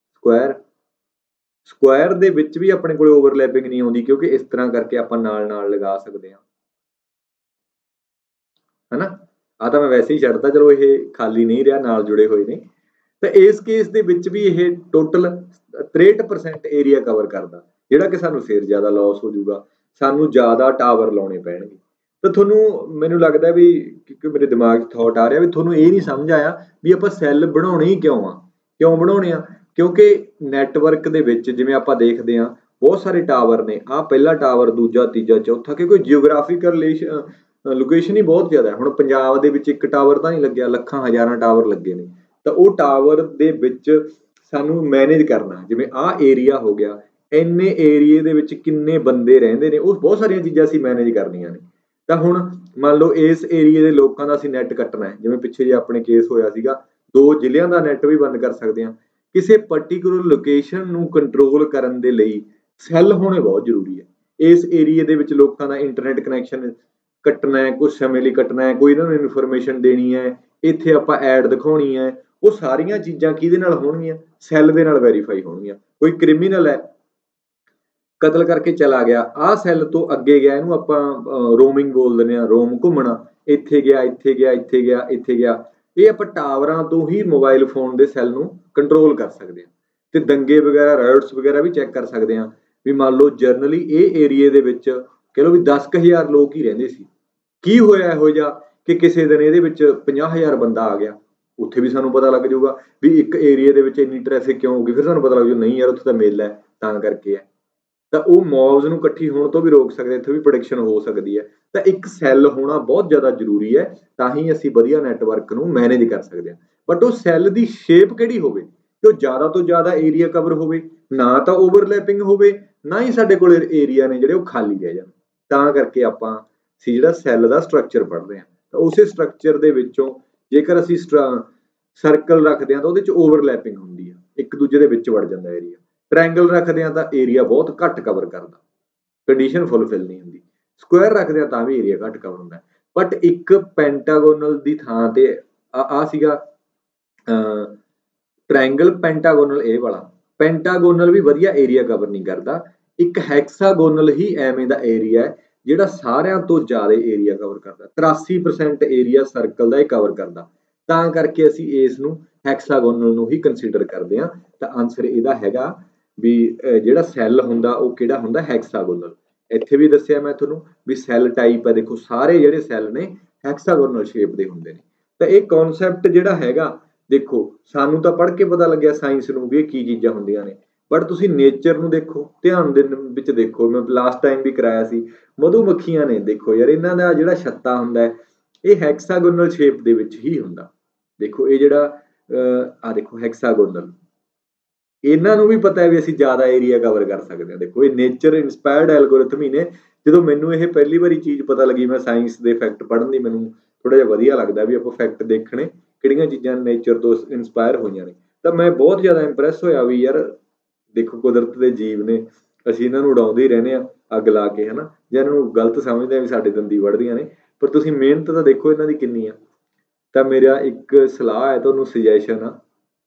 ਸਕੁਆਇਰ ਦੇ ਵਿੱਚ ਵੀ ਆਪਣੇ ਕੋਲ ਓਵਰਲੈਪਿੰਗ ਨਹੀਂ ਆਉਂਦੀ, ਕਿਉਂਕਿ ਇਸ ਤਰ੍ਹਾਂ ਕਰਕੇ ਆਪਾਂ ਨਾਲ ਨਾਲ ਲਗਾ ਸਕਦੇ ਹਾਂ, ਹਨਾ। ਆ ਤਾਂ ਮੈਂ ਵੈਸੇ ਹੀ ਛੱਡਤਾ, ਚਲੋ ਇਹ ਖਾਲੀ ਨਹੀਂ ਰਿਹਾ, ਨਾਲ ਜੁੜੇ ਹੋਏ ਨੇ। ਤਾਂ ਇਸ ਕੇਸ ਦੇ ਵਿੱਚ ਵੀ ਇਹ ਟੋਟਲ 63% ਏਰੀਆ ਕਵਰ ਕਰਦਾ, ਜਿਹੜਾ ਕਿ ਸਾਨੂੰ ਫਿਰ ਜ਼ਿਆਦਾ ਲਾਸ ਹੋ ਜਾਊਗਾ, ਸਾਨੂੰ ਜ਼ਿਆਦਾ ਟਾਵਰ ਲਾਉਣੇ ਪੈਣਗੇ। ਤਾਂ ਤੁਹਾਨੂੰ ਮੈਨੂੰ ਲੱਗਦਾ ਵੀ, ਕਿਉਂਕਿ ਮੇਰੇ ਦਿਮਾਗ 'ਚ ਥੋਟ ਆ ਰਿਹਾ ਵੀ ਤੁਹਾਨੂੰ ਇਹ ਨਹੀਂ ਸਮਝ ਆਇਆ ਵੀ ਆਪਾਂ ਸੈੱਲ ਬਣਾਉਣੇ ਹੀ ਕਿਉਂ ਆ, ਕਿਉਂ ਬਣਾਉਣੇ ਆ, ਕਿਉਂਕਿ ਨੈਟਵਰਕ ਦੇ ਵਿੱਚ ਜਿਵੇਂ ਆਪਾਂ ਦੇਖਦੇ ਹਾਂ ਬਹੁਤ ਸਾਰੇ ਟਾਵਰ ਨੇ, ਆਹ ਪਹਿਲਾ ਟਾਵਰ, ਦੂਜਾ, ਤੀਜਾ, ਚੌਥਾ, ਕਿਉਂਕਿ ਜਿਓਗ੍ਰਾਫੀਕਲ ਲੋਕੇਸ਼ਨ ਹੀ ਬਹੁਤ ਜ਼ਿਆਦਾ ਹੈ। ਹੁਣ ਪੰਜਾਬ ਦੇ ਵਿੱਚ ਇੱਕ ਟਾਵਰ ਤਾਂ ਨਹੀਂ ਲੱਗਿਆ, ਲੱਖਾਂ ਹਜ਼ਾਰਾਂ ਟਾਵਰ ਲੱਗੇ ਨੇ, ਤਾਂ ਉਹ ਟਾਵਰ ਦੇ ਵਿੱਚ ਸਾਨੂੰ ਮੈਨੇਜ ਕਰਨਾ, ਜਿਵੇਂ ਆਹ ਏਰੀਆ ਹੋ ਗਿਆ, ਇੰਨੇ ਏਰੀਏ ਦੇ ਵਿੱਚ ਕਿੰਨੇ ਬੰਦੇ ਰਹਿੰਦੇ ਨੇ, ਉਹ ਬਹੁਤ ਸਾਰੀਆਂ ਚੀਜ਼ਾਂ ਅਸੀਂ ਮੈਨੇਜ ਕਰਨੀਆਂ ਨੇ। ਤਾਂ ਹੁਣ ਮੰਨ ਲਓ ਇਸ ਏਰੀਏ ਦੇ ਲੋਕਾਂ ਦਾ ਅਸੀਂ ਨੈੱਟ ਕੱਟਣਾ ਹੈ, ਜਿਵੇਂ ਪਿੱਛੇ ਜੇ ਆਪਣੇ ਕੇਸ ਹੋਇਆ ਸੀਗਾ, 2 ਜ਼ਿਲ੍ਹਿਆਂ ਦਾ ਨੈੱਟ ਵੀ ਬੰਦ ਕਰ ਸਕਦੇ ਹਾਂ। ਕਿਸੇ ਪਰਟੀਕੂਲਰ ਲੋਕੇਸ਼ਨ ਨੂੰ ਕੰਟਰੋਲ ਕਰਨ ਦੇ ਲਈ ਸੈੱਲ ਹੋਣੇ ਬਹੁਤ ਜ਼ਰੂਰੀ ਹੈ। ਇਸ ਏਰੀਏ ਦੇ ਵਿੱਚ ਲੋਕਾਂ ਦਾ ਇੰਟਰਨੈਟ ਕਨੈਕਸ਼ਨ ਕੱਟਣਾ ਹੈ, ਕੁਝ ਸਮੇਂ ਲਈ ਕੱਟਣਾ ਹੈ, ਕੋਈ ਇਹਨਾਂ ਨੂੰ ਇਨਫੋਰਮੇਸ਼ਨ ਦੇਣੀ ਹੈ, ਇੱਥੇ ਆਪਾਂ ਐਡ ਦਿਖਾਉਣੀ ਹੈ, ਉਹ ਸਾਰੀਆਂ ਚੀਜ਼ਾਂ ਕਿਹਦੇ ਨਾਲ ਹੋਣਗੀਆਂ, ਸੈੱਲ ਦੇ ਨਾਲ ਵੈਰੀਫਾਈ ਹੋਣਗੀਆਂ। ਕੋਈ ਕ੍ਰਿਮੀਨਲ ਹੈ, ਕਤਲ ਕਰਕੇ ਚਲਾ ਗਿਆ, ਆਹ ਸੈੱਲ ਤੋਂ ਅੱਗੇ ਗਿਆ, ਇਹਨੂੰ ਆਪਾਂ ਰੋਮਿੰਗ ਬੋਲ ਦਿੰਦੇ ਹਾਂ, ਰੋਮ ਘੁੰਮਣਾ, ਇੱਥੇ ਗਿਆ, ਇੱਥੇ ਗਿਆ, ਇੱਥੇ ਗਿਆ, ਇੱਥੇ ਗਿਆ, ਇਹ ਆਪਾਂ ਟਾਵਰਾਂ ਤੋਂ ਹੀ ਮੋਬਾਈਲ ਫੋਨ ਦੇ ਸੈੱਲ ਨੂੰ ਕੰਟਰੋਲ ਕਰ ਸਕਦੇ ਹਾਂ। ਤੇ ਦੰਗੇ ਵਗੈਰਾ, ਰਾਇਟਸ ਵਗੈਰਾ ਵੀ ਚੈੱਕ ਕਰ ਸਕਦੇ ਹਾਂ ਵੀ ਮੰਨ ਲਓ ਜਰਨਲੀ ਇਹ ਏਰੀਏ ਦੇ ਵਿੱਚ ਕਹ ਲਓ ਵੀ 10,000 ਲੋਕ ਹੀ ਰਹਿੰਦੇ ਸੀ, ਕੀ ਹੋਇਆ ਇਹੋ ਜਿਹਾ ਕਿ ਕਿਸੇ ਦਿਨ ਇਹਦੇ ਵਿੱਚ 50,000 ਬੰਦਾ ਆ ਗਿਆ, ਉੱਥੇ ਵੀ ਸਾਨੂੰ ਪਤਾ ਲੱਗ ਜਾਊਗਾ ਵੀ ਇੱਕ ਏਰੀਏ ਦੇ ਵਿੱਚ ਇੰਨੀ ਟ੍ਰੈਫਿਕ ਕਿਉਂ ਹੋ ਗਈ, ਫਿਰ ਸਾਨੂੰ ਪਤਾ ਲੱਗ ਜਾਊ ਨਹੀਂ ਯਾਰ ਉੱਥੇ ਤਾਂ ਮੇਲਾ ਹੈ ਤਾਂ ਕਰਕੇ ਹੈ। ਤਾਂ ਉਹ ਮੌਬਸ ਨੂੰ ਇਕੱਠੀ ਹੋਣ ਤੋਂ ਵੀ ਰੋਕ ਸਕਦੇ, ਇੱਥੇ ਵੀ ਪ੍ਰੋਡਕਸ਼ਨ ਹੋ ਸਕਦੀ ਹੈ। ਤਾਂ ਇੱਕ ਸੈੱਲ ਹੋਣਾ ਬਹੁਤ ਜ਼ਿਆਦਾ ਜ਼ਰੂਰੀ ਹੈ, ਤਾਂ ਹੀ ਅਸੀਂ ਵਧੀਆ ਨੈਟਵਰਕ ਨੂੰ ਮੈਨੇਜ ਕਰ ਸਕਦੇ ਹਾਂ। ਬਟ ਉਹ ਸੈੱਲ ਦੀ ਸ਼ੇਪ ਕਿਹੜੀ ਹੋਵੇ ਕਿ ਉਹ ਜ਼ਿਆਦਾ ਤੋਂ ਜ਼ਿਆਦਾ ਏਰੀਆ ਕਵਰ ਹੋਵੇ, ਨਾ ਤਾਂ ਓਵਰਲੈਪਿੰਗ ਹੋਵੇ, ਨਾ ਹੀ ਸਾਡੇ ਕੋਲ ਏਰੀਆ ਨੇ ਜਿਹੜੇ ਉਹ ਖਾਲੀ ਰਹਿ ਜਾਣ। ਤਾਂ ਕਰਕੇ ਆਪਾਂ ਅਸੀਂ ਜਿਹੜਾ ਸੈੱਲ ਦਾ ਸਟਰਕਚਰ ਪੜ੍ਹਦੇ ਹਾਂ, ਤਾਂ ਉਸੇ ਸਟਰਕਚਰ ਦੇ ਵਿੱਚੋਂ ਜੇਕਰ ਅਸੀਂ ਸਰਕਲ ਰੱਖਦੇ ਹਾਂ ਤਾਂ ਉਹਦੇ 'ਚ ਓਵਰਲੈਪਿੰਗ ਹੁੰਦੀ ਹੈ, ਇੱਕ ਦੂਜੇ ਦੇ ਵਿੱਚ ਵੜ ਜਾਂਦਾ ਏਰੀਆ। ਟ੍ਰਾਇੰਗਲ ਰੱਖਦੇ ਹਾਂ ਤਾਂ ਏਰੀਆ ਬਹੁਤ ਘੱਟ ਕਵਰ ਕਰਦਾ, ਕੰਡੀਸ਼ਨ ਫੁੱਲਫਿਲ ਨਹੀਂ ਹੁੰਦੀ। ਸਕੁਆਇਰ ਰੱਖਦੇ ਹਾਂ ਤਾਂ ਵੀ ਏਰੀਆ ਘੱਟ ਕਵਰ ਹੁੰਦਾ। ਬਟ ਇੱਕ ਪੈਂਟਾਗੋਨਲ ਦੀ ਥਾਂ ਤੇ ਆ ਸੀਗਾ ਟ੍ਰਾਇੰਗਲ, ਪੈਂਟਾਗੋਨਲ ਇਹ ਵਾਲਾ, ਪੈਂਟਾਗੋਨਲ ਵੀ ਵਧੀਆ ਏਰੀਆ ਕਵਰ ਨਹੀਂ ਕਰਦਾ। ਇੱਕ ਹੈਕਸਾਗੋਨਲ ਹੀ ਐਵੇਂ ਦਾ ਏਰੀਆ ਹੈ ਜਿਹੜਾ ਸਾਰਿਆਂ ਤੋਂ ਜ਼ਿਆਦਾ ਏਰੀਆ ਕਵਰ ਕਰਦਾ, 83% ਏਰੀਆ ਸਰਕਲ ਦਾ ਇਹ ਕਵਰ ਕਰਦਾ। ਤਾਂ ਕਰਕੇ ਅਸੀਂ ਇਸ ਨੂੰ ਹੈਕਸਾਗੋਨਲ ਨੂੰ ਹੀ ਕੰਸੀਡਰ ਕਰਦੇ ਹਾਂ। ਤਾਂ ਆਨਸਰ ਇਹਦਾ ਹੈਗਾ ਵੀ ਜਿਹੜਾ ਸੈੱਲ ਹੁੰਦਾ ਉਹ ਕਿਹੜਾ ਹੁੰਦਾ, ਹੈਕਸਾਗੋਨਲ। ਇੱਥੇ ਵੀ ਦੱਸਿਆ ਮੈਂ ਤੁਹਾਨੂੰ ਵੀ ਸੈੱਲ ਟਾਈਪ ਹੈ, ਦੇਖੋ ਸਾਰੇ ਜਿਹੜੇ ਸੈੱਲ ਨੇ ਹੈਕਸਾਗੋਨਲ ਸ਼ੇਪ ਦੇ ਹੁੰਦੇ ਨੇ। ਤਾਂ ਇਹ ਕਨਸੈਪਟ ਜਿਹੜਾ ਹੈਗਾ, ਦੇਖੋ ਸਾਨੂੰ ਤਾਂ ਪੜ੍ਹ ਕੇ ਪਤਾ ਲੱਗਿਆ ਸਾਇੰਸ ਨੂੰ ਵੀ ਇਹ ਕੀ ਚੀਜ਼ਾਂ ਹੁੰਦੀਆਂ ਨੇ, ਬਟ ਤੁਸੀਂ ਨੇਚਰ ਨੂੰ ਦੇਖੋ, ਧਿਆਨ ਦੇ ਵਿੱਚ ਦੇਖੋ। ਮੈਂ ਲਾਸਟ ਟਾਈਮ ਵੀ ਕਰਾਇਆ ਸੀ, ਮਧੂ ਮੱਖੀਆਂ ਨੇ, ਦੇਖੋ ਯਾਰ ਇਹਨਾਂ ਦਾ ਜਿਹੜਾ ਛੱਤਾ ਹੁੰਦਾ ਇਹ ਹੈਕਸਾਗੋਨਲ ਸ਼ੇਪ ਦੇ ਵਿੱਚ ਹੀ ਹੁੰਦਾ। ਦੇਖੋ ਇਹ ਜਿਹੜਾ ਆ ਦੇਖੋ ਹੈਕਸਾਗੋਨਲ, ਇਹਨਾਂ ਨੂੰ ਵੀ ਪਤਾ ਹੈ ਵੀ ਅਸੀਂ ਜ਼ਿਆਦਾ ਏਰੀਆ ਕਵਰ ਕਰ ਸਕਦੇ ਹਾਂ। ਦੇਖੋ ਇਹ ਨੇਚਰ ਇਨਸਪਾਇਰਡ ਐਲਗੋਰਿਥਮ ਹੀ ਨੇ। ਜਦੋਂ ਮੈਨੂੰ ਇਹ ਪਹਿਲੀ ਵਾਰੀ ਚੀਜ਼ ਪਤਾ ਲੱਗੀ, ਮੈਂ ਸਾਇੰਸ ਦੇ ਫੈਕਟ ਪੜ੍ਹਨ ਦੀ ਮੈਨੂੰ ਥੋੜ੍ਹਾ ਜਿਹਾ ਵਧੀਆ ਲੱਗਦਾ ਵੀ ਆਪਾਂ ਫੈਕਟ ਦੇਖਣੇ ਕਿਹੜੀਆਂ ਚੀਜ਼ਾਂ ਨੇਚਰ ਤੋਂ ਇਨਸਪਾਇਰ ਹੋਈਆਂ ਨੇ। ਤਾਂ ਮੈਂ ਬਹੁਤ ਜ਼ਿਆਦਾ ਇੰਪ੍ਰੈਸ ਹੋਇਆ ਵੀ ਯਾਰ देखो कुदरत के जीव ने, ਅਸੀਂ ਇਹਨਾਂ ਨੂੰ ਉਡਾਉਂਦੇ ਹੀ ਰਹਿੰਦੇ ਆ ਅੱਗ ਲਾ ਕੇ, ਹਨਾ, ਜਾਂ ਇਹਨਾਂ ਨੂੰ ਗਲਤ ਸਮਝਦੇ ਆ ਵੀ ਸਾਡੇ ਦੰਦੀ ਵੜਦੀਆਂ ਨੇ, ਪਰ ਤੁਸੀਂ ਮਿਹਨਤ ਤਾਂ ਦੇਖੋ ਇਹਨਾਂ ਦੀ ਕਿੰਨੀ ਆ। ਤਾਂ ਮੇਰਾ ਇੱਕ ਸਲਾਹ ਹੈ ਤੁਹਾਨੂੰ, ਸੁਜੈਸ਼ਨ ਆ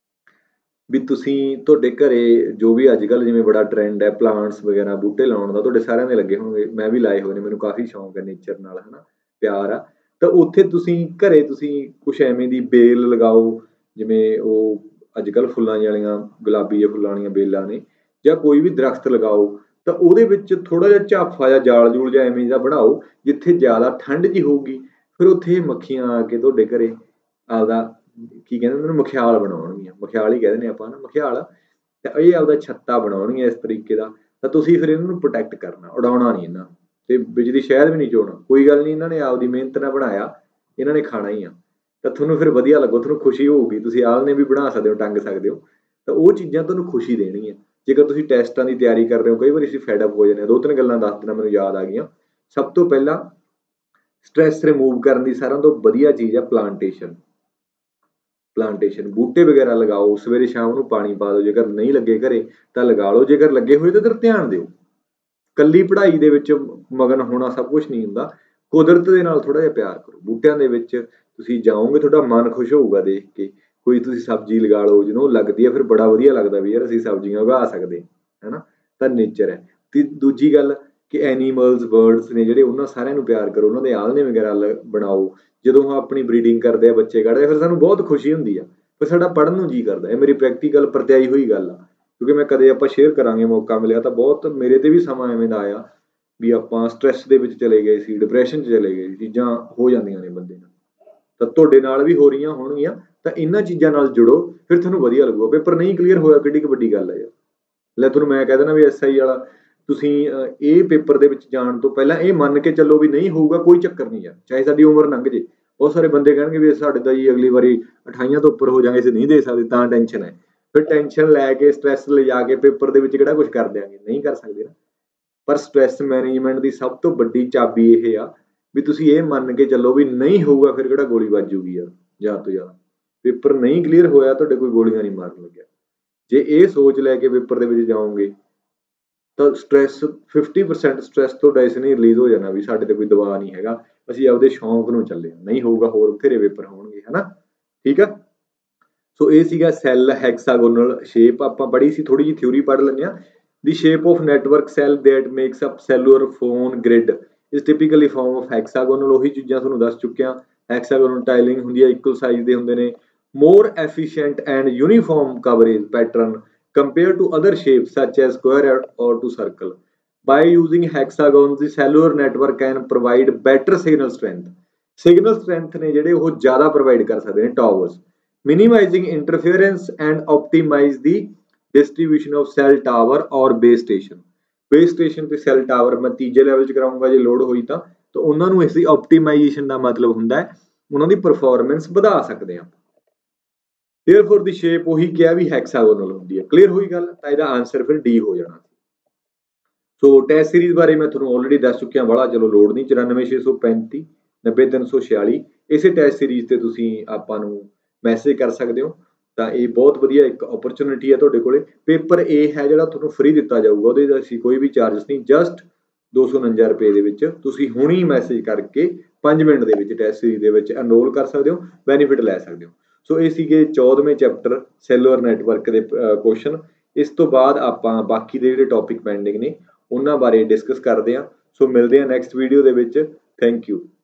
ਵੀ ਤੁਸੀਂ ਤੁਹਾਡੇ ਘਰੇ ਜੋ ਵੀ ਅੱਜ ਕੱਲ੍ਹ ਜਿਵੇਂ ਬੜਾ ਟਰੈਂਡ ਹੈ ਪਲਾਂਟਸ ਵਗੈਰਾ ਬੂਟੇ ਲਾਉਣ ਦਾ, ਤੁਹਾਡੇ ਸਾਰਿਆਂ ਦੇ ਲੱਗੇ ਹੋਣਗੇ, ਮੈਂ ਵੀ ਲਾਏ ਹੋਏ ਨੇ, ਮੈਨੂੰ ਕਾਫੀ ਸ਼ੌਂਕ ਹੈ ਨੇਚਰ ਨਾਲ, ਹਨਾ, ਪਿਆਰ ਆ। ਤਾਂ ਉੱਥੇ ਤੁਸੀਂ ਘਰੇ ਤੁਸੀਂ ਕੁਛ ਐਵੇਂ ਦੀ ਬੇਲ ਲਗਾਓ, ਜਿਵੇਂ ਉਹ ਅੱਜ ਕੱਲ੍ਹ ਫੁੱਲਾਂ ਵਾਲੀਆਂ ਗੁਲਾਬੀ ਜਿਹੇ ਫੁੱਲਾਂ ਵਾਲੀਆਂ ਬੇਲਾਂ ਨੇ, ਜਾਂ ਕੋਈ ਵੀ ਦਰਖਤ ਲਗਾਓ। ਤਾਂ ਉਹਦੇ ਵਿੱਚ ਥੋੜ੍ਹਾ ਜਿਹਾ ਝਾਫਾ ਜਾਂ ਜਾਲ ਜੂਲ ਜਾਂ ਐਵੇਂ ਦਾ ਬਣਾਓ, ਜਿੱਥੇ ਜ਼ਿਆਦਾ ਠੰਡ ਜਿਹੀ ਹੋਊਗੀ, ਫਿਰ ਉੱਥੇ ਮੱਖੀਆਂ ਆ ਕੇ ਤੁਹਾਡੇ ਘਰੇ ਆਪਦਾ ਕੀ ਕਹਿੰਦੇ ਉਹਨਾਂ ਨੂੰ ਮਖਿਆਲ ਬਣਾਉਣਗੀਆਂ, ਮਖਿਆਲ ਹੀ ਕਹਿੰਦੇ ਨੇ ਆਪਾਂ ਨਾ, ਮਖਿਆਲ। ਤਾਂ ਇਹ ਆਪਦਾ ਛੱਤਾ ਬਣਾਉਣਗੀਆਂ ਇਸ ਤਰੀਕੇ ਦਾ। ਤਾਂ ਤੁਸੀਂ ਫਿਰ ਇਹਨਾਂ ਨੂੰ ਪ੍ਰੋਟੈਕਟ ਕਰਨਾ, ਉਡਾਉਣਾ ਨਹੀਂ ਇਹਨਾਂ ਨੂੰ, ਤੇ ਬਿਜਲੀ ਸ਼ਹਿਦ ਵੀ ਨਹੀਂ ਚੋਣਾ। ਕੋਈ ਗੱਲ ਨਹੀਂ, ਇਹਨਾਂ ਨੇ ਆਪਦੀ ਮਿਹਨਤ ਨਾਲ ਬਣਾਇਆ, ਇਹਨਾਂ ਨੇ ਖਾਣਾ ਹੀ ਆ। ਤਾਂ ਤੁਹਾਨੂੰ ਫਿਰ ਵਧੀਆ ਲੱਗੋ, ਤੁਹਾਨੂੰ ਖੁਸ਼ੀ ਹੋਊਗੀ, ਤੁਸੀਂ ਆਲ੍ਹਣੇ ਵੀ ਬਣਾ ਸਕਦੇ ਹੋ, ਟੰਗ ਸਕਦੇ ਹੋ। ਤਾਂ ਉਹ ਚੀਜ਼ਾਂ ਤੁਹਾਨੂੰ ਖੁਸ਼ੀ ਦੇਣਗੀਆਂ। ਜੇਕਰ ਤੁਸੀਂ ਟੈਸਟਾਂ ਦੀ ਤਿਆਰੀ ਕਰ ਰਹੇ ਹੋ, ਕਈ ਵਾਰੀ ਅਸੀਂ ਫੈਡ ਅਪ ਹੋ ਜਾਂਦੇ ਹਾਂ। ਦੋ ਤਿੰਨ ਗੱਲਾਂ ਦੱਸ ਦੇਣਾ, ਮੈਨੂੰ ਯਾਦ ਆ ਗਈਆਂ। ਸਭ ਤੋਂ ਪਹਿਲਾਂ ਸਟ੍ਰੈਸ ਰਿਮੂਵ ਕਰਨ ਦੀ ਸਾਰਿਆਂ ਤੋਂ ਵਧੀਆ ਚੀਜ਼ ਹੈ ਪਲਾਂਟੇਸ਼ਨ। ਪਲਾਂਟੇਸ਼ਨ ਬੂਟੇ ਵਗੈਰਾ ਲਗਾਓ, ਸਵੇਰੇ ਸ਼ਾਮ ਨੂੰ ਪਾਣੀ ਪਾ ਦਿਓ, ਜੇਕਰ ਨਹੀਂ ਲੱਗੇ ਘਰੇ ਤਾਂ ਲਗਾ ਲਓ, ਜੇਕਰ ਲੱਗੇ ਹੋਏ ਤਾਂ ਇੱਧਰ ਧਿਆਨ ਦਿਓ। ਕੱਲੀ ਪੜ੍ਹਾਈ ਦੇ ਵਿੱਚ ਮਗਨ ਹੋਣਾ ਸਭ ਕੁਝ ਨਹੀਂ ਹੁੰਦਾ, ਕੁਦਰਤ ਦੇ ਨਾਲ ਥੋੜ੍ਹਾ ਜਿਹਾ ਪਿਆਰ ਕਰੋ। ਬੂਟਿਆਂ ਦੇ ਵਿੱਚ ਤੁਸੀਂ ਜਾਓਗੇ, ਤੁਹਾਡਾ ਮਨ ਖੁਸ਼ ਹੋਊਗਾ ਦੇਖ ਕੇ। ਕੋਈ ਤੁਸੀਂ ਸਬਜ਼ੀ ਲਗਾ ਲਓ, ਜਦੋਂ ਉਹ ਲੱਗਦੀ ਹੈ ਫਿਰ ਬੜਾ ਵਧੀਆ ਲੱਗਦਾ ਵੀ ਯਾਰ ਅਸੀਂ ਸਬਜ਼ੀਆਂ ਉਗਾ ਸਕਦੇ, ਹੈ ਨਾ। ਤਾਂ ਨੇਚਰ ਹੈ। ਤੇ ਦੂਜੀ ਗੱਲ ਕਿ ਐਨੀਮਲਸ ਬਰਡਸ ਨੇ ਜਿਹੜੇ, ਉਹਨਾਂ ਸਾਰਿਆਂ ਨੂੰ ਪਿਆਰ ਕਰੋ, ਉਹਨਾਂ ਦੇ ਆਲ੍ਹਣੇ ਵਗੈਰਾ ਬਣਾਓ। ਜਦੋਂ ਉਹ ਆਪਣੀ ਬਰੀਡਿੰਗ ਕਰਦੇ ਆ, ਬੱਚੇ ਕੱਢਦੇ ਆ, ਫਿਰ ਸਾਨੂੰ ਬਹੁਤ ਖੁਸ਼ੀ ਹੁੰਦੀ ਆ, ਫਿਰ ਸਾਡਾ ਪੜ੍ਹਨ ਨੂੰ ਜੀ ਕਰਦਾ। ਇਹ ਮੇਰੀ ਪ੍ਰੈਕਟੀਕਲ ਪਰਤਿਆਈ ਹੋਈ ਗੱਲ ਆ, ਕਿਉਂਕਿ ਮੈਂ ਕਦੇ ਆਪਾਂ ਸ਼ੇਅਰ ਕਰਾਂਗੇ, ਮੌਕਾ ਮਿਲਿਆ ਤਾਂ। ਬਹੁਤ ਮੇਰੇ ਤੇ ਵੀ ਸਮਾਂ ਐਵੇਂ ਦਾ ਆਇਆ ਵੀ ਆਪਾਂ ਸਟ੍ਰੈਸ ਦੇ ਵਿੱਚ ਚਲੇ ਗਏ ਸੀ, ਡਿਪਰੈਸ਼ਨ 'ਚ ਚਲੇ ਗਏ, ਚੀਜ਼ਾਂ ਹੋ ਜਾਂਦੀਆਂ ਨੇ ਬੰਦੇ ਨਾਲ। ਤਾਂ ਤੁਹਾਡੇ ਨਾਲ ਵੀ ਹੋ ਰਹੀਆਂ ਹੋਣਗੀਆਂ। ਤਾਂ ਇਹਨਾਂ ਚੀਜ਼ਾਂ ਨਾਲ ਜੁੜੋ, ਫਿਰ ਤੁਹਾਨੂੰ ਵਧੀਆ ਲੱਗੂਗਾ। ਪੇਪਰ ਨਹੀਂ ਕਲੀਅਰ ਹੋਇਆ, ਕਿੱਡੀ ਕੁ ਵੱਡੀ ਗੱਲ ਹੈ ਯਾਰ। ਲੈ ਤੁਹਾਨੂੰ ਮੈਂ ਕਹਿ ਦੇਣਾ ਵੀ SI ਵਾਲਾ ਤੁਸੀਂ ਇਹ ਪੇਪਰ ਦੇ ਵਿੱਚ ਜਾਣ ਤੋਂ ਪਹਿਲਾਂ ਇਹ ਮੰਨ ਕੇ ਚੱਲੋ ਵੀ ਨਹੀਂ ਹੋਊਗਾ, ਕੋਈ ਚੱਕਰ ਨਹੀਂ ਯਾਰ, ਚਾਹੇ ਸਾਡੀ ਉਮਰ ਲੰਘ ਜੇ। ਬਹੁਤ ਸਾਰੇ ਬੰਦੇ ਕਹਿਣਗੇ ਵੀ ਸਾਡੇ ਤਾਂ ਜੀ ਅਗਲੀ ਵਾਰੀ 28 ਤੋਂ ਉੱਪਰ ਹੋ ਜਾਗੇ, ਅਸੀਂ ਨਹੀਂ ਦੇ ਸਕਦੇ, ਤਾਂ ਟੈਨਸ਼ਨ ਹੈ। ਫਿਰ ਟੈਨਸ਼ਨ ਲੈ ਕੇ ਸਟ੍ਰੈਸ ਲਿਜਾ ਕੇ ਪੇਪਰ ਦੇ ਵਿੱਚ ਕਿਹੜਾ ਕੁਝ ਕਰ ਦਿਆਂਗੇ, ਨਹੀਂ ਕਰ ਸਕਦੇ ਨਾ। ਪਰ ਸਟ੍ਰੈਸ ਮੈਨੇਜਮੈਂਟ ਦੀ ਸਭ ਤੋਂ ਵੱਡੀ ਚਾਬੀ ਇਹ ਆ ਵੀ ਤੁਸੀਂ ਇਹ ਮੰਨ ਕੇ ਚੱਲੋ ਵੀ ਨਹੀਂ ਹੋਊਗਾ, ਫਿਰ ਕਿਹੜਾ ਗੋਲੀ ਵੱਜ ਜੂਗੀ ਯਾਰ। ਜ਼ਿਆਦਾ ਤੋਂ ਜ਼ਿਆਦਾ ਪੇਪਰ ਨਹੀਂ ਕਲੀਅਰ ਹੋਇਆ, ਤੁਹਾਡੇ ਕੋਈ ਗੋਲੀਆਂ ਨਹੀਂ ਮਾਰਨ ਲੱਗਿਆ। ਜੇ ਇਹ ਸੋਚ ਲੈ ਕੇ ਪੇਪਰ ਦੇ ਵਿੱਚ ਜਾਓਗੇ ਤਾਂ ਸਟ੍ਰੈਸ 50% ਸਟ੍ਰੈਸ ਤੁਹਾਡਾ ਇਸ ਨੇ ਰਿਲੀਜ਼ ਹੋ ਜਾਣਾ ਵੀ ਸਾਡੇ ਤੇ ਕੋਈ ਦਬਾਅ ਨਹੀਂ ਹੈਗਾ, ਅਸੀਂ ਆਪਦੇ ਸ਼ੌਂਕ ਨੂੰ ਚੱਲੇ, ਨਹੀਂ ਹੋਊਗਾ ਹੋਰ ਬਥੇਰੇ ਪੇਪਰ ਹੋਣਗੇ, ਹਨਾ। ਠੀਕ ਆ। ਸੋ ਇਹ ਸੀਗਾ ਸੈੱਲ ਹੈਕਸਾਗੋਨਲ ਸ਼ੇਪ, ਆਪਾਂ ਪੜ੍ਹੀ ਸੀ, ਥੋੜੀ ਜਿਹੀ ਥਿਊਰੀ ਪੜ੍ਹ ਲੈਂਦੇ ਹਾਂ। The shape of network cell that makes up cellular phone grid is typically form of hexagonal. ਉਹੀ ਚੀਜ਼ਾਂ ਤੁਹਾਨੂੰ ਦੱਸ ਚੁੱਕਿਆ। ਹੈਕਸਾਗੋਨਲ ਟਾਈਲਿੰਗ ਹੁੰਦੀ ਹੈ, ਇਕੁਅਲ ਸਾਈਜ਼ ਦੇ ਹੁੰਦੇ ਨੇ। more efficient and uniform coverage pattern compared to other shapes such as square or to circle. By using hexagons, the cellular network can provide better signal strength. Signal strength ਨੇ ਜਿਹੜੇ ਉਹ ਜ਼ਿਆਦਾ provide ਕਰ ਸਕਦੇ ਨੇ towers, minimizing interference and optimize the distribution of cell tower or base station. Base station ਤੇ cell tower ਮੈਂ ਤੀਜੇ ਲੈਵਲ 'ਚ ਕਰਾਉਂਗਾ ਜੇ ਲੋਡ ਹੋਈ ਤਾਂ ਉਹਨਾਂ ਨੂੰ ਇਸ ਦੀ optimization ਦਾ ਮਤਲਬ ਹੁੰਦਾ ਹੈ ਉਹਨਾਂ ਦੀ ਪਰਫਾਰਮੈਂਸ ਵਧਾ ਸਕਦੇ ਹਾਂ। Therefore ਦੀ ਸ਼ੇਪ ਉਹੀ ਕਿਹਾ ਵੀ ਹੈਕਸਾਗੋਨਲ ਹੁੰਦੀ ਹੈ। ਕਲੀਅਰ ਹੋਈ ਗੱਲ? ਤਾਂ ਇਹਦਾ ਆਨਸਰ ਫਿਰ ਡੀ ਹੋ ਜਾਣਾ। ਸੋ ਟੈਸਟ ਸੀਰੀਜ਼ ਬਾਰੇ ਮੈਂ ਤੁਹਾਨੂੰ ਆਲਰੇਡੀ ਦੱਸ ਚੁੱਕਿਆ, ਬੜਾ ਚਲੋ ਲੋਡ ਨਹੀਂ। 94635 90346 ਇਸੇ ਟੈਸਟ ਸੀਰੀਜ਼ ਤੇ ਤੁਸੀਂ ਆਪਾਂ ਨੂੰ ਮੈਸੇਜ ਕਰ ਸਕਦੇ ਹੋ। ਤਾਂ ਇਹ ਬਹੁਤ ਵਧੀਆ ਇੱਕ ਓਪਰਚੁਨਿਟੀ ਹੈ ਤੁਹਾਡੇ ਕੋਲੇ। ਪੇਪਰ A ਹੈ ਜਿਹੜਾ ਤੁਹਾਨੂੰ ਫ੍ਰੀ ਦਿੱਤਾ ਜਾਊਗਾ, ਉਹਦੇ ਦਾ ਅਸੀਂ ਕੋਈ ਵੀ ਚਾਰਜਸ ਨਹੀਂ, ਜਸਟ 249 ਰੁਪਏ ਦੇ ਵਿੱਚ ਤੁਸੀਂ ਹੁਣੀ ਮੈਸੇਜ ਕਰਕੇ 5 ਮਿੰਟ ਦੇ ਵਿੱਚ ਟੈਸਟ ਸੀਰੀਜ਼ ਦੇ ਵਿੱਚ ਐਨਰੋਲ ਕਰ ਸਕਦੇ ਹੋ, ਬੈਨੀਫਿਟ ਲੈ ਸਕਦੇ ਹੋ। ਸੋ ਇਹ ਸੀਗੇ 14ਵੇਂ ਚੈਪਟਰ ਸੈਲੂਲਰ ਨੈਟਵਰਕ ਦੇ ਕੁਐਸਚਨ। ਇਸ ਤੋਂ ਬਾਅਦ ਆਪਾਂ ਬਾਕੀ ਦੇ ਜਿਹੜੇ ਟੌਪਿਕ ਪੈਂਡਿੰਗ ਨੇ ਉਹਨਾਂ ਬਾਰੇ ਡਿਸਕਸ ਕਰਦੇ ਹਾਂ। ਸੋ ਮਿਲਦੇ ਹਾਂ ਨੈਕਸਟ ਵੀਡੀਓ ਦੇ ਵਿੱਚ। Thank you.